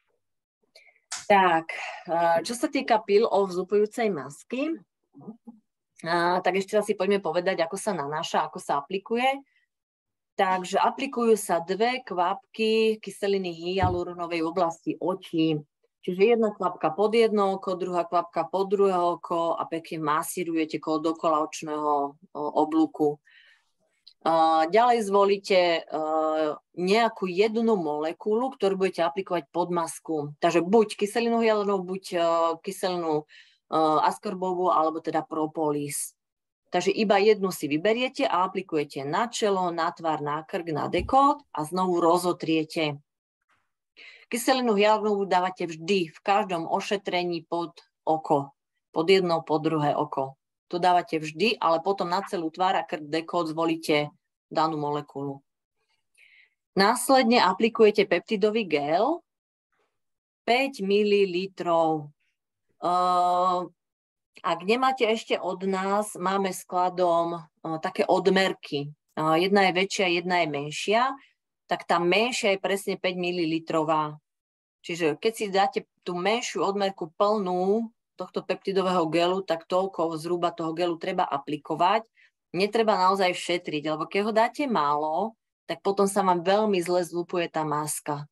A: Tak, čo sa týka peel-off zupujúcej masky, tak ešte raz si poďme povedať, ako sa nanáša, ako sa aplikuje. Takže aplikujú sa dve kvapky kyseliny hyaluronovej v oblasti očí. Čiže jedna kvapka pod jedno oko, druhá kvapka pod druhé oko a pekne masírujete dokola očného oblúku. Ďalej zvolíte nejakú jednu molekulu, ktorú budete aplikovať pod masku. Takže buď kyselinu hyaluronovú, buď kyselinu askorbovú, alebo teda propolis. Takže iba jednu si vyberiete a aplikujete na čelo, na tvár, na krk, na dekót a znovu rozotriete. Kyselinu hyaluronovú dávate vždy v každom ošetrení pod oko. Pod jedno, pod druhé oko. To dávate vždy, ale potom na celú tvár a krk, dekót zvolíte danú molekulu. Následne aplikujete peptidový gel päť mililitrov. Uh, Ak nemáte ešte od nás, máme skladom uh, také odmerky. Uh, jedna je väčšia, jedna je menšia. Tak tá menšia je presne päť mililitrov. Čiže keď si dáte tú menšiu odmerku plnú tohto peptidového gelu, tak toľko zhruba toho gelu treba aplikovať. Netreba naozaj šetriť, lebo keď ho dáte málo, tak potom sa vám veľmi zle zlupuje tá maska.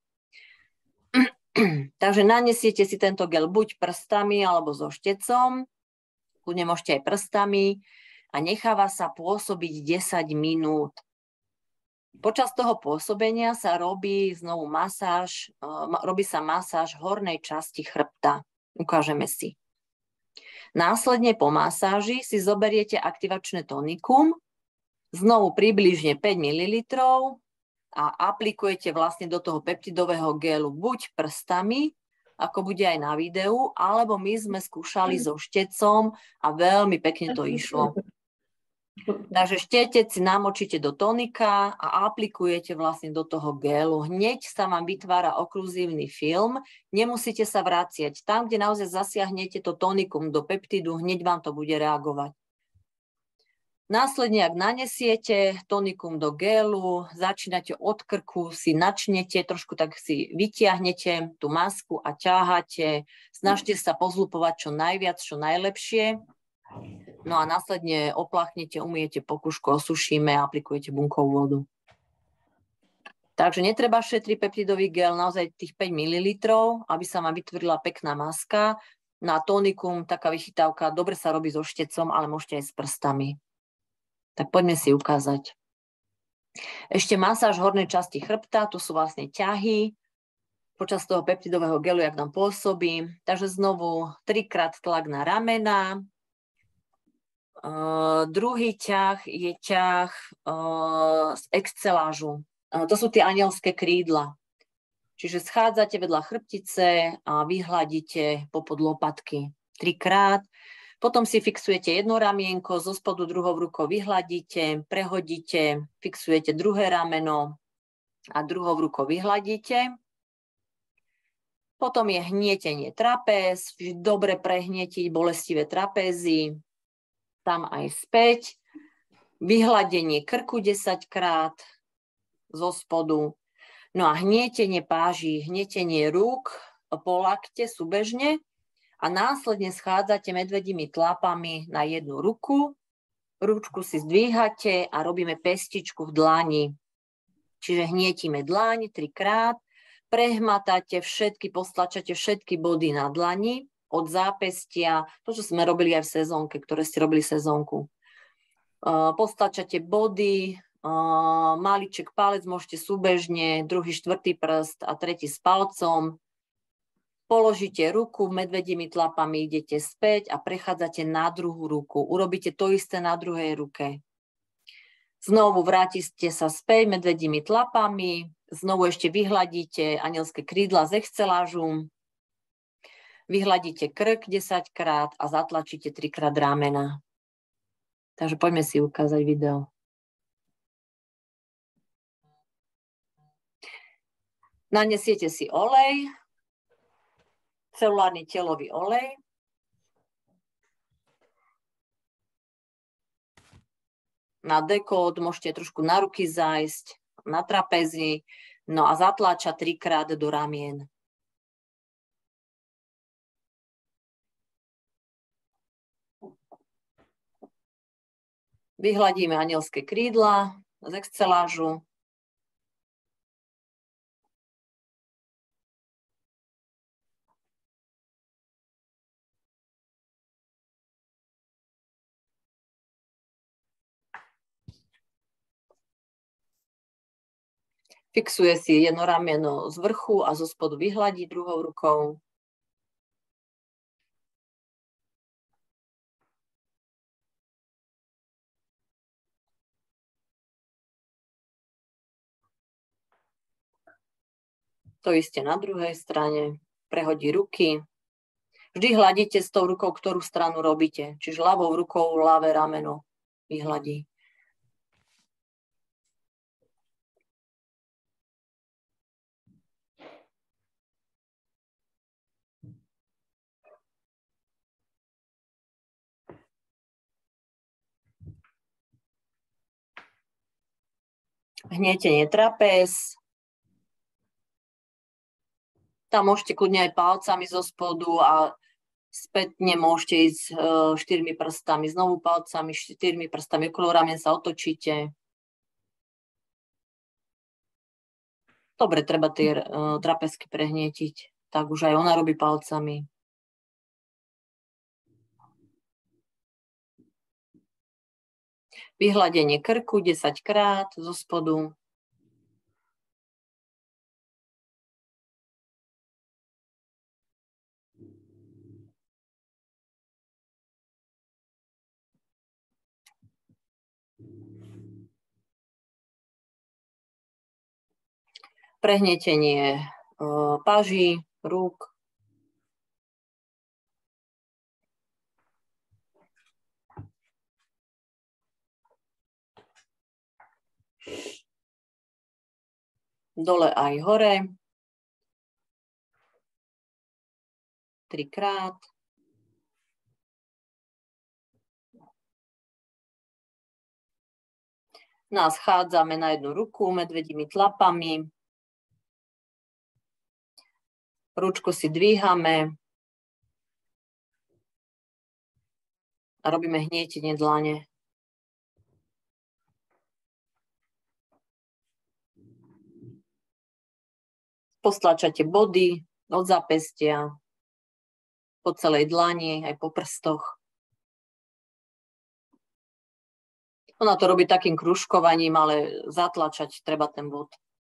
A: Takže nanesiete si tento gel buď prstami alebo so štecom, kľudne môžete aj prstami a necháva sa pôsobiť desať minút. Počas toho pôsobenia sa robí znovu masáž, robí sa masáž hornej časti chrbta. Ukážeme si. Následne po masáži si zoberiete aktivačné tonikum, znovu približne päť mililitrov a aplikujete vlastne do toho peptidového gelu buď prstami, ako bude aj na videu, alebo my sme skúšali so štecom a veľmi pekne to išlo. Takže štetec si namočíte do tonika a aplikujete vlastne do toho gelu. Hneď sa vám vytvára okluzívny film, nemusíte sa vraciať. Tam, kde naozaj zasiahnete to tonikum do peptidu, hneď vám to bude reagovať. Následne, ak nanesiete tonikum do gelu, začínate od krku, si načnete, trošku tak si vytiahnete tú masku a ťaháte. Snažte sa pozlupovať čo najviac, čo najlepšie. No a následne opláchnete, umiete pokušku, osušíme a aplikujete bunkovú vodu. Takže netreba šetriť peptidový gel, naozaj tých päť mililitrov, aby sa vám vytvorila pekná maska. Na tonikum taká vychytávka, dobre sa robí so štecom, ale môžete aj s prstami. Tak poďme si ukázať. Ešte masáž hornej časti chrbta, tu sú vlastne ťahy. Počas toho peptidového gelu, jak nám pôsobí. Takže znovu trikrát tlak na ramena. Uh, druhý ťah je ťah uh, z excelážu. Uh, to sú tie anielské krídla. Čiže schádzate vedľa chrbtice a vyhladíte popod lopatky trikrát. Potom si fixujete jedno ramienko, zo spodu druhou rukou vyhladíte, prehodíte, fixujete druhé rameno a druhou rukou vyhladíte. Potom je hnietenie trapéz, dobre prehnietiť bolestivé trapézy. Tam aj späť, vyhladenie krku desaťkrát zo spodu, no a hnietenie páží, hnietenie rúk po lakte súbežne a následne schádzate medvedími tlapami na jednu ruku, ručku si zdvíhate a robíme pestičku v dlani. Čiže hnietíme dlaň trikrát, prehmatáte všetky, postlačate všetky body na dlani, od zápestia, to, čo sme robili aj v sezónke, ktoré ste robili sezónku. Uh, postlačate body, uh, maliček palec môžete súbežne, druhý, štvrtý prst a tretí s palcom. Položíte ruku, medvedími tlapami idete späť a prechádzate na druhú ruku. Urobíte to isté na druhej ruke. Znovu vrátite sa späť medvedími tlapami, znovu ešte vyhladíte anielské krídla z excelážu. Vyhladíte krk desaťkrát a zatlačíte trikrát ramena. Takže poďme si ukázať video. Nanesiete si olej, celulárny telový olej. Na dekolt môžete trošku na ruky zájsť, na trapézy, no a zatláčať trikrát do ramien. Vyhladíme anielské krídla z excelážu. Fixuje si jedno ramieno z vrchu a zo spodu vyhladí druhou rukou. To isté na druhej strane. Prehodí ruky. Vždy hladíte s tou rukou, ktorú stranu robíte. Čiže ľavou rukou ľavé rameno vyhladí. Hnietenie trapéz. Tam môžete kľudne aj palcami zo spodu a spätne môžete ísť e, štyrmi prstami, znovu palcami, štyrmi prstami, okolo ramien sa otočíte. Dobre, treba tie e, trapezky prehnietiť. Tak už aj ona robí palcami. Vyhladenie krku desaťkrát zo spodu. Prehnietenie e, paží, rúk. Dole aj hore. Trikrát. Nás chádzame na jednu ruku medvedími tlapami. Ručku si dvíhame. A robíme hnietenie dlane. Postlačate body od zápestia, po celej dlani, aj po prstoch. Ona to robí takým kružkovaním, ale zatlačať treba ten bod.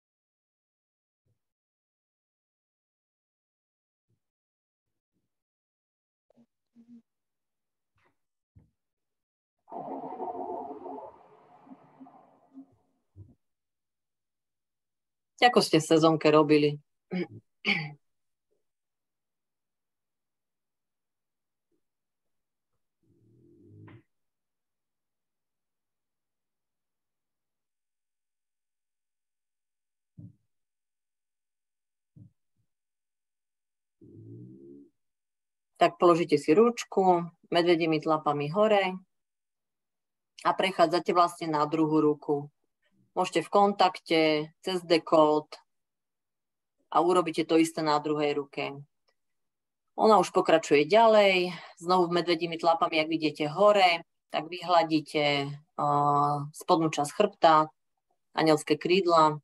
A: Ako ste v sezónke robili? Tak položíte si ručku medvedími tlapami hore a prechádzate vlastne na druhú ruku. Môžete v kontakte, cez dekolt a urobíte to isté na druhej ruke. Ona už pokračuje ďalej, znovu medvedími tlapami, ak vidíte hore, tak vyhladíte uh, spodnú časť chrbta, anielské krídla.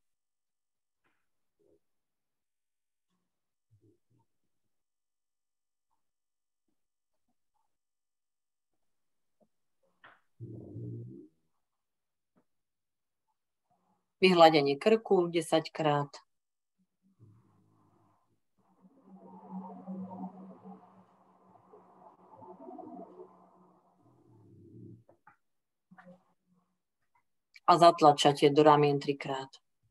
A: Vyhladenie krku desaťkrát. A zatlačate do ramien trikrát.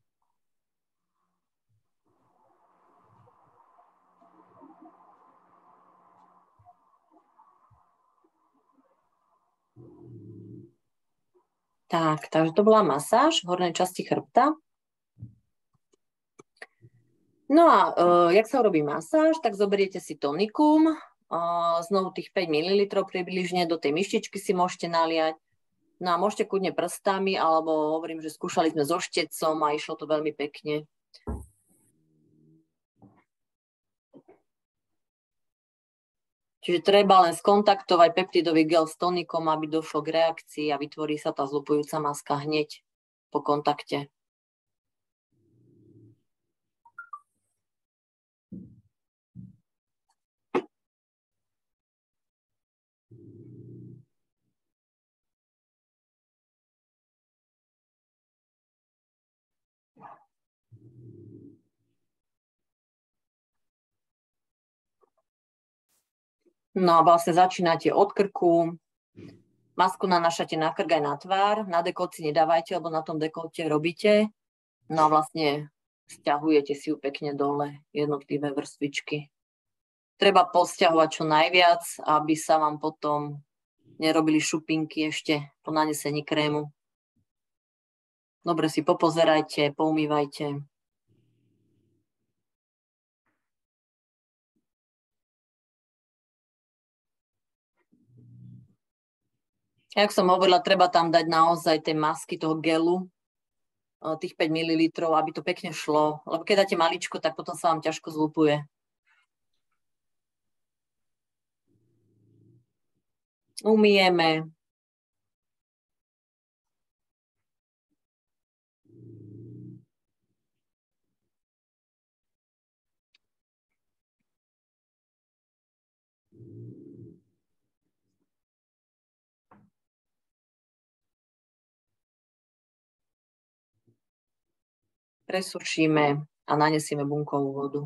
A: Tak, takže to bola masáž v hornej časti chrbta. No a uh, jak sa robí masáž, tak zoberiete si tonikum, uh, znovu tých päť mililitrov približne, do tej myštičky si môžete naliať. No a môžete kľudne prstami, alebo hovorím, že skúšali sme so štecom a išlo to veľmi pekne. Čiže treba len skontaktovať peptidový gel s tonikom, aby došlo k reakcii a vytvorí sa tá zlupujúca maska hneď po kontakte. No a vlastne začínate od krku, masku nanášate na krk aj na tvár, na dekolt si nedávajte, lebo na tom dekolte robíte. No a vlastne sťahujete si ju pekne dole, jednotlivé vrstvičky. Treba posťahovať čo najviac, aby sa vám potom nerobili šupinky ešte po nanesení krému. Dobre si popozerajte, poumývajte. Jak som hovorila, treba tam dať naozaj tie masky toho gelu, tých päť mililitrov, aby to pekne šlo. Lebo keď dáte maličko, tak potom sa vám ťažko zlupuje. Umyjeme. Presušíme a nanesieme bunkovú vodu.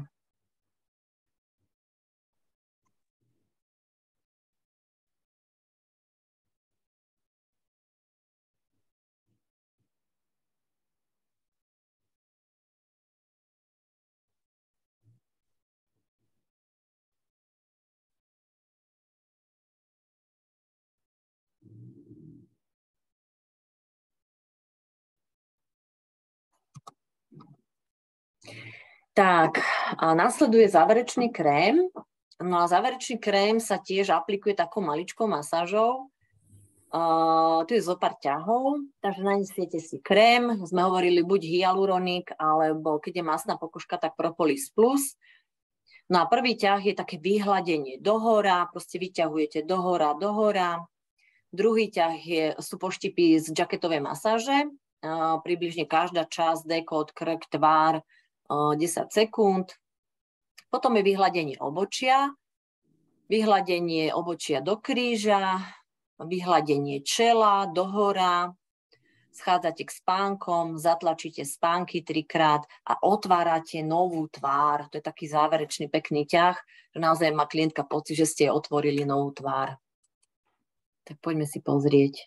A: Tak, a nasleduje záverečný krém. No a záverečný krém sa tiež aplikuje takou maličkou masážou. Uh, tu je zo pár ťahov, takže nanesiete si krém. Sme hovorili buď hyaluronik, alebo keď je masná pokožka, tak propolis plus. No a prvý ťah je také vyhladenie dohora, proste vyťahujete dohora, dohora. Druhý ťah je, sú poštipy z jaketovej masáže, uh, približne každá časť, dekot, krk, tvár, desať sekúnd. Potom je vyhladenie obočia, vyhladenie obočia do kríža, vyhladenie čela, dohora, schádzate k spánkom, zatlačíte spánky trikrát a otvárate novú tvár. To je taký záverečný pekný ťah, že naozaj má klientka pocit, že ste otvorili novú tvár. Tak poďme si pozrieť.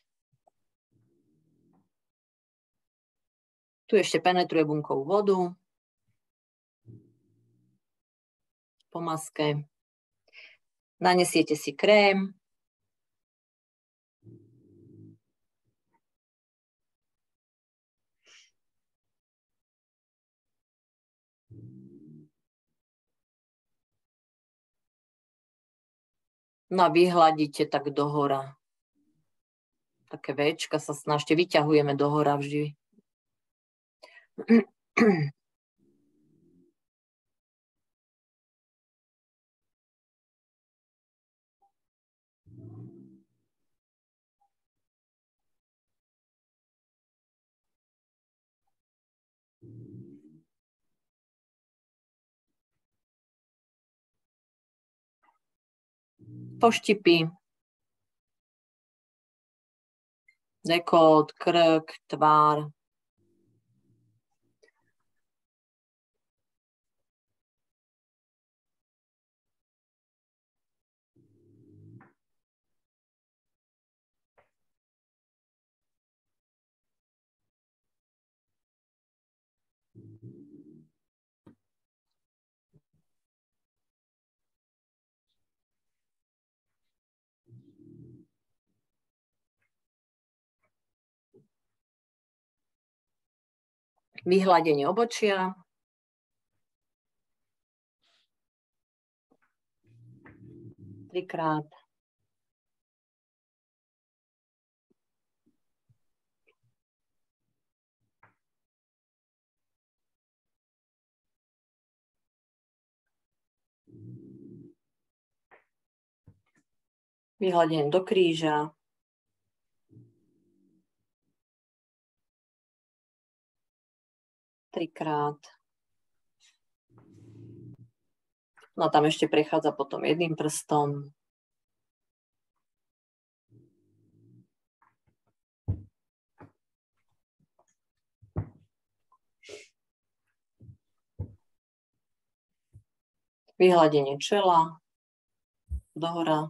A: Tu ešte penetruje bunkovú vodu. Po maske. Nanesiete si krém. No a vyhladíte tak dohora. Také véčka sa snažte, vyťahujeme dohora vždy. Poštipy, dekot, krk, tvár. Vyhladenie obočia. trikrát. Vyhľadenie do kríža. Trikrát. No tam ešte prechádza potom jedným prstom. Vyhľadenie čela. Dohora.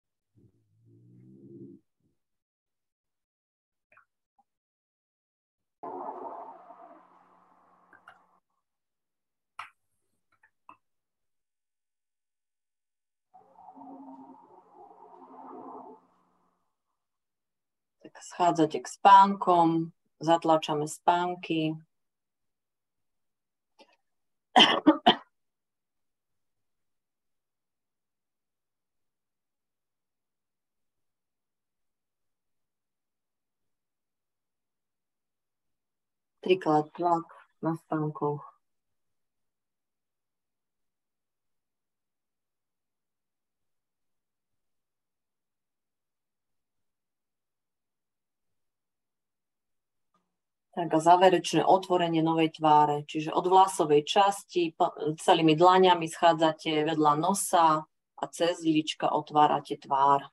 A: Tak schádzate k spánkom, zatlačame spánky. Trikrát tlak na spánkoch. Tak a záverečné otvorenie novej tváre, čiže od vlasovej časti celými dlaňami schádzate vedľa nosa a cez líčka otvárate tvár.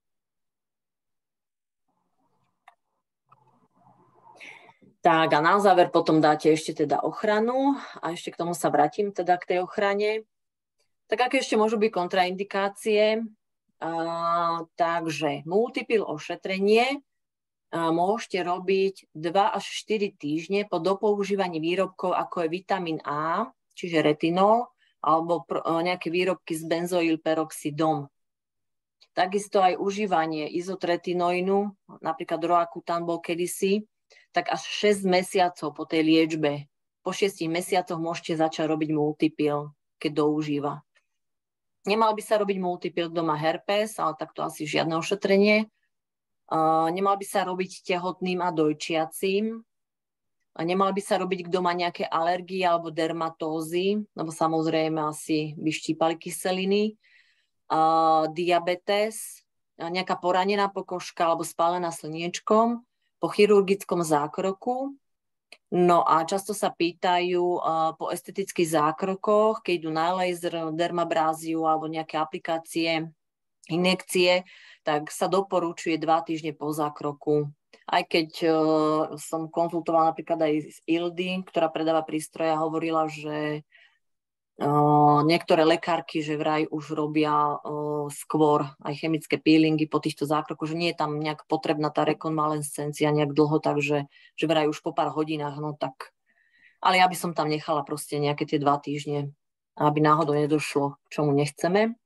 A: Tak a na záver potom dáte ešte teda ochranu a ešte k tomu sa vrátim teda k tej ochrane. Tak aké ešte môžu byť kontraindikácie? A, takže multiple ošetrenie môžete robiť dva až štyri týždne po dopoužívaní výrobkov, ako je vitamín A, čiže retinol, alebo nejaké výrobky s benzoylperoxidom. Takisto aj užívanie izotretinoínu, napríklad Roacutan bol kedysi, tak až šesť mesiacov po tej liečbe. Po šiestich mesiacoch môžete začať robiť multiple, keď doužíva. Nemal by sa robiť multiple, kto má herpes, ale takto asi žiadne ošetrenie. Uh, nemal by sa robiť tehotným a dojčiacím. A nemal by sa robiť, kto má nejaké alergie alebo dermatózy, lebo samozrejme asi by štípali kyseliny. Uh, diabetes, nejaká poranená pokožka alebo spálená slniečkom po chirurgickom zákroku. No a často sa pýtajú uh, po estetických zákrokoch, keď idú na laser, dermabráziu alebo nejaké aplikácie, injekcie, tak sa doporučuje dva týždne po zákroku. Aj keď uh, som konzultovala napríklad aj z Ildy, ktorá predáva prístroje, a hovorila, že uh, niektoré lekárky, že vraj už robia uh, skôr aj chemické peelingy po týchto zákrokoch, že nie je tam nejak potrebná tá rekonvalescencia nejak dlho, takže že vraj už po pár hodinách, no tak. Ale ja by som tam nechala proste nejaké tie dva týždne, aby náhodou nedošlo, k čomu nechceme.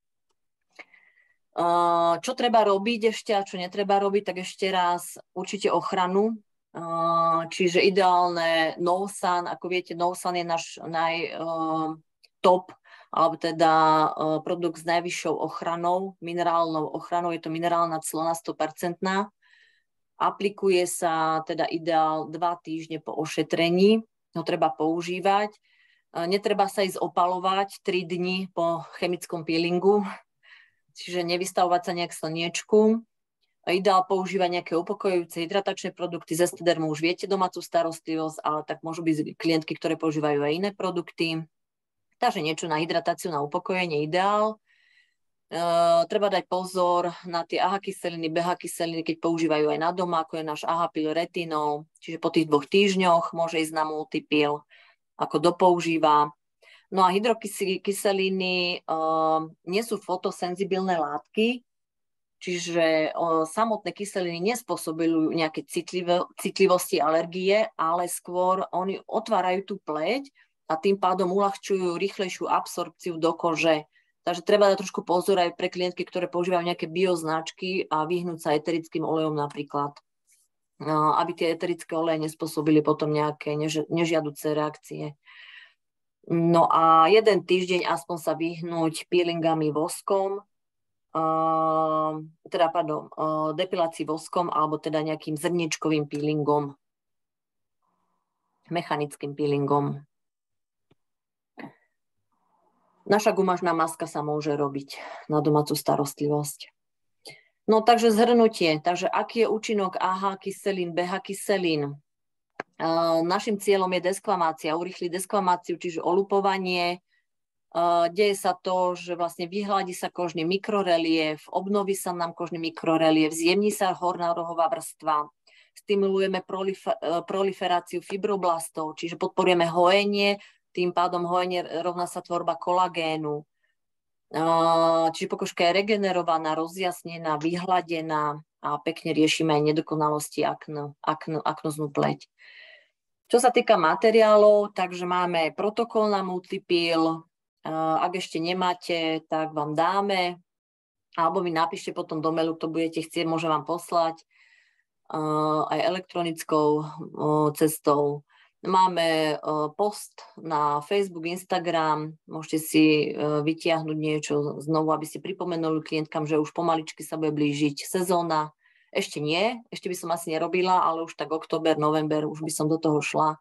A: Uh, čo treba robiť ešte a čo netreba robiť, tak ešte raz určite ochranu, uh, čiže ideálne Novosan, ako viete, Novosan je náš naj uh, top, alebo teda uh, produkt s najvyššou ochranou, minerálnou ochranou, je to minerálna clona sto percent. Aplikuje sa teda ideál dva týždne po ošetrení, ho treba používať, uh, netreba sa ísť opalovať tri dni po chemickom peelingu, čiže nevystavovať sa nejak slniečku. Ideál používať nejaké upokojujúce hydratačné produkty. Z Estedermu už viete domácu starostlivosť, ale tak môžu byť klientky, ktoré používajú aj iné produkty. Takže niečo na hydratáciu, na upokojenie ideál. E, treba dať pozor na tie á há kyseliny, bé há kyseliny, keď používajú aj na doma, ako je náš Ahapil retinol. Čiže po tých dvoch týždňoch môže ísť na multiple, ako dopoužíva. No a hydrokyseliny uh, nie sú fotosenzibilné látky, čiže uh, samotné kyseliny nespôsobujú nejaké citlivé, citlivosti, alergie, ale skôr oni otvárajú tú pleť a tým pádom uľahčujú rýchlejšiu absorpciu do kože. Takže treba dať trošku pozor aj pre klientky, ktoré používajú nejaké bioznačky a vyhnúť sa eterickým olejom napríklad, uh, aby tie eterické oleje nespôsobili potom nejaké než, nežiaduce reakcie. No a jeden týždeň aspoň sa vyhnúť peelingami voskom, uh, teda, pardon, uh, depilácii voskom alebo teda nejakým zrniečkovým peelingom, mechanickým peelingom. Naša gumažná maska sa môže robiť na domácu starostlivosť. No takže zhrnutie, takže aký je účinok á há kyselín, bé há kyselín? Uh, našim cieľom je deskvamácia, urýchliť deskvamáciu, čiže olupovanie. Uh, deje sa to, že vlastne vyhladí sa kožný mikrorelief, obnoví sa nám kožný mikrorelief, zjemní sa horná rohová vrstva, stimulujeme prolifer, uh, proliferáciu fibroblastov, čiže podporujeme hojenie, tým pádom hojenie rovná sa tvorba kolagénu. Uh, čiže pokožka je regenerovaná, rozjasnená, vyhladená a pekne riešime aj nedokonalosti akno, akno, aknoznú pleť. Čo sa týka materiálov, takže máme protokol na multipil. Ak ešte nemáte, tak vám dáme. Alebo mi napíšte potom do mailu, kto budete chcieť, môžem vám poslať aj elektronickou cestou. Máme post na Facebook, Instagram. Môžete si vytiahnuť niečo znovu, aby ste pripomenuli klientkám, že už pomaličky sa bude blížiť sezóna. Ešte nie, ešte by som asi nerobila, ale už tak október, november, už by som do toho šla.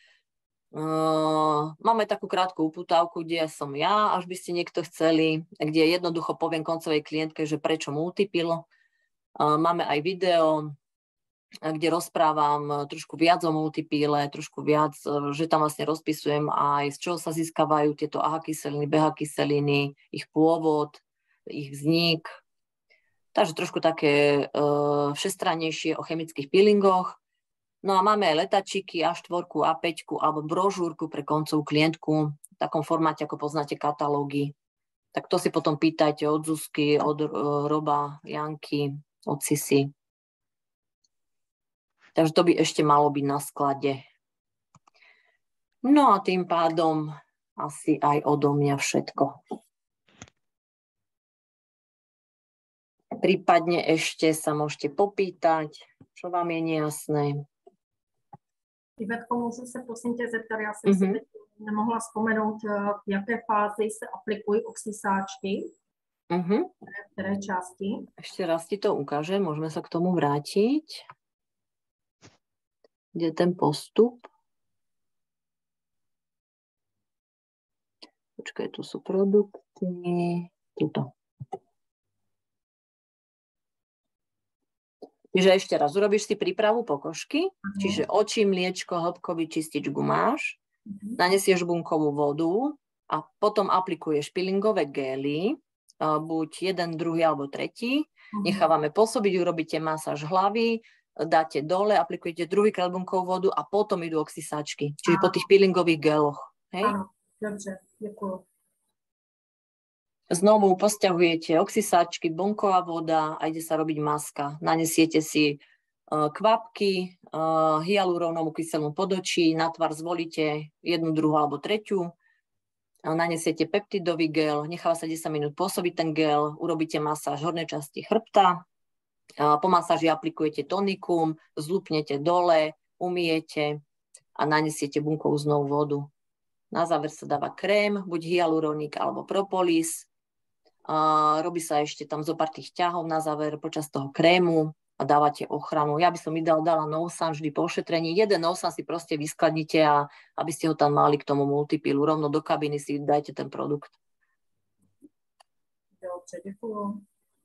A: Uh, máme takú krátku uputávku, kde som ja, až by ste niekto chceli, kde jednoducho poviem koncovej klientke, že prečo multipil. Uh, máme aj video, kde rozprávam trošku viac o multipíle, trošku viac, že tam vlastne rozpisujem aj z čoho sa získavajú tieto á há kyseliny, bé há kyseliny, ich pôvod, ich vznik. Takže trošku také uh, všestrannejšie o chemických peelingoch. No a máme aj letačiky, á štyri, á päť alebo brožúrku pre koncovú klientku v takom formáte, ako poznáte katalógy. Tak to si potom pýtajte od Zuzky, od uh, Roba, Janky, od Sisi. Takže to by ešte malo byť na sklade. No a tým pádom asi aj odo mňa všetko. Prípadne ešte sa môžete popýtať, čo vám je nejasné.
B: Ivetko, můžu se prosím tě zeptat, já jsem
A: Mm-hmm.
B: si teď nemohla vzpomenout, v jaké fázi se aplikují oxysáčky,
A: Mm-hmm.
B: v které části.
A: Ešte raz ti to ukážem, môžeme sa k tomu vrátiť. Kde je ten postup? Počkaj, tu sú produkty. Tuto. Čiže ešte raz, urobíš si prípravu pokožky, uh-huh. čiže oči, mliečko, hĺbkový čistič, gumáš, uh-huh. nanesieš bunkovú vodu a potom aplikuješ peelingové gély, buď jeden, druhý alebo tretí, uh-huh. nechávame pôsobiť, urobíte masáž hlavy, dáte dole, aplikujete druhýkrát bunkovú vodu a potom idú oxysáčky, čiže uh-huh. po tých peelingových géloch. Hej?
B: Áno, dobře, ďakujem.
A: Znovu posťahujete oxysáčky, bunková voda a ide sa robiť maska. Nanesiete si uh, kvapky, uh, hyalurónovú kyselinu pod očí, na tvar zvolíte jednu, druhú alebo tretiu. Uh, nanesiete peptidový gel, necháva sa desať minút pôsobiť ten gel, urobíte masáž hornej časti chrbta, uh, po masáži aplikujete tonikum, zlupnete dole, umyjete a nanesiete bunkovú znovu vodu. Na záver sa dáva krém, buď hyaluronik alebo propolis. Uh, robí sa ešte tam zo pár tých ťahov na záver počas toho krému a dávate ochranu. Ja by som ideál dala Nosan vždy po ošetrení. Jeden Nosan si proste vyskladnite a aby ste ho tam mali k tomu multipilu. Rovno do kabiny si dajte ten produkt.
B: Dobře, děkuju.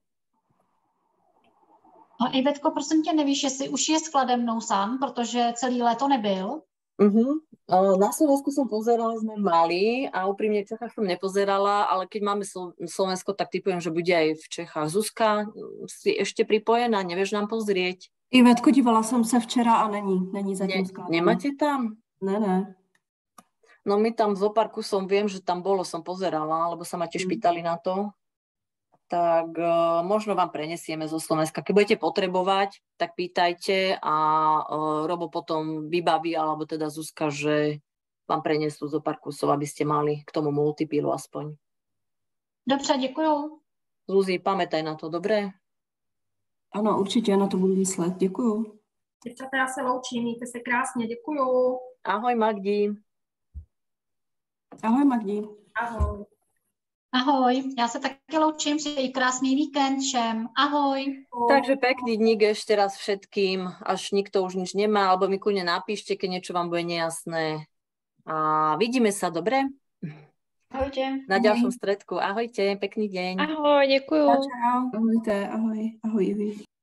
C: No Ivetko, prosím tě, nevíš, jestli už je skladem Nosan, protože celý léto nebyl?
A: Uh-huh. Na Slovensku som pozerala, sme mali a úprimne v Čechách som nepozerala, ale keď máme Slovensko, tak typujem, že bude aj v Čechách. Zuzka, si ešte pripojená, nevieš nám pozrieť?
D: Ivetko, dívala jsem se včera a není, není zatím
A: ne,
D: skladem.
A: Nemáte tam?
D: Ne, ne.
A: No my tam zo pár kusov viem, že tam bolo, som pozerala, lebo sa ma tiež pýtali na to. Tak uh, možno vám prenesieme zo Slovenska. Keď budete potrebovať, tak pýtajte a uh, Robo potom vybaví, alebo teda Zuzka, že vám prenesú zo pár kusov, aby ste mali k tomu multipilu aspoň.
C: Dobře, děkuju.
A: Zuzi, pamätaj na to, dobré?
D: Ano, určitě, na to budu myslet. Děkuju.
B: Děvčata, já se loučím, mějte se krásně, děkuju.
A: Ahoj Magdi.
D: Ahoj Magdi.
B: Ahoj.
C: Ahoj, já se taky loučím, přeji krásný víkend všem. Ahoj.
A: Takže pekný dník ešte raz všetkým, až nikto už nič nemá, alebo mi kľudne napíšte, keď niečo vám bude nejasné. A vidíme sa, dobre?
E: Ahojte.
A: Na ďalšom stredku. Ahojte, pekný deň.
E: Ahoj, děkuju.
D: Čau, čau. Ahojte, ahoj, ahoj i vy.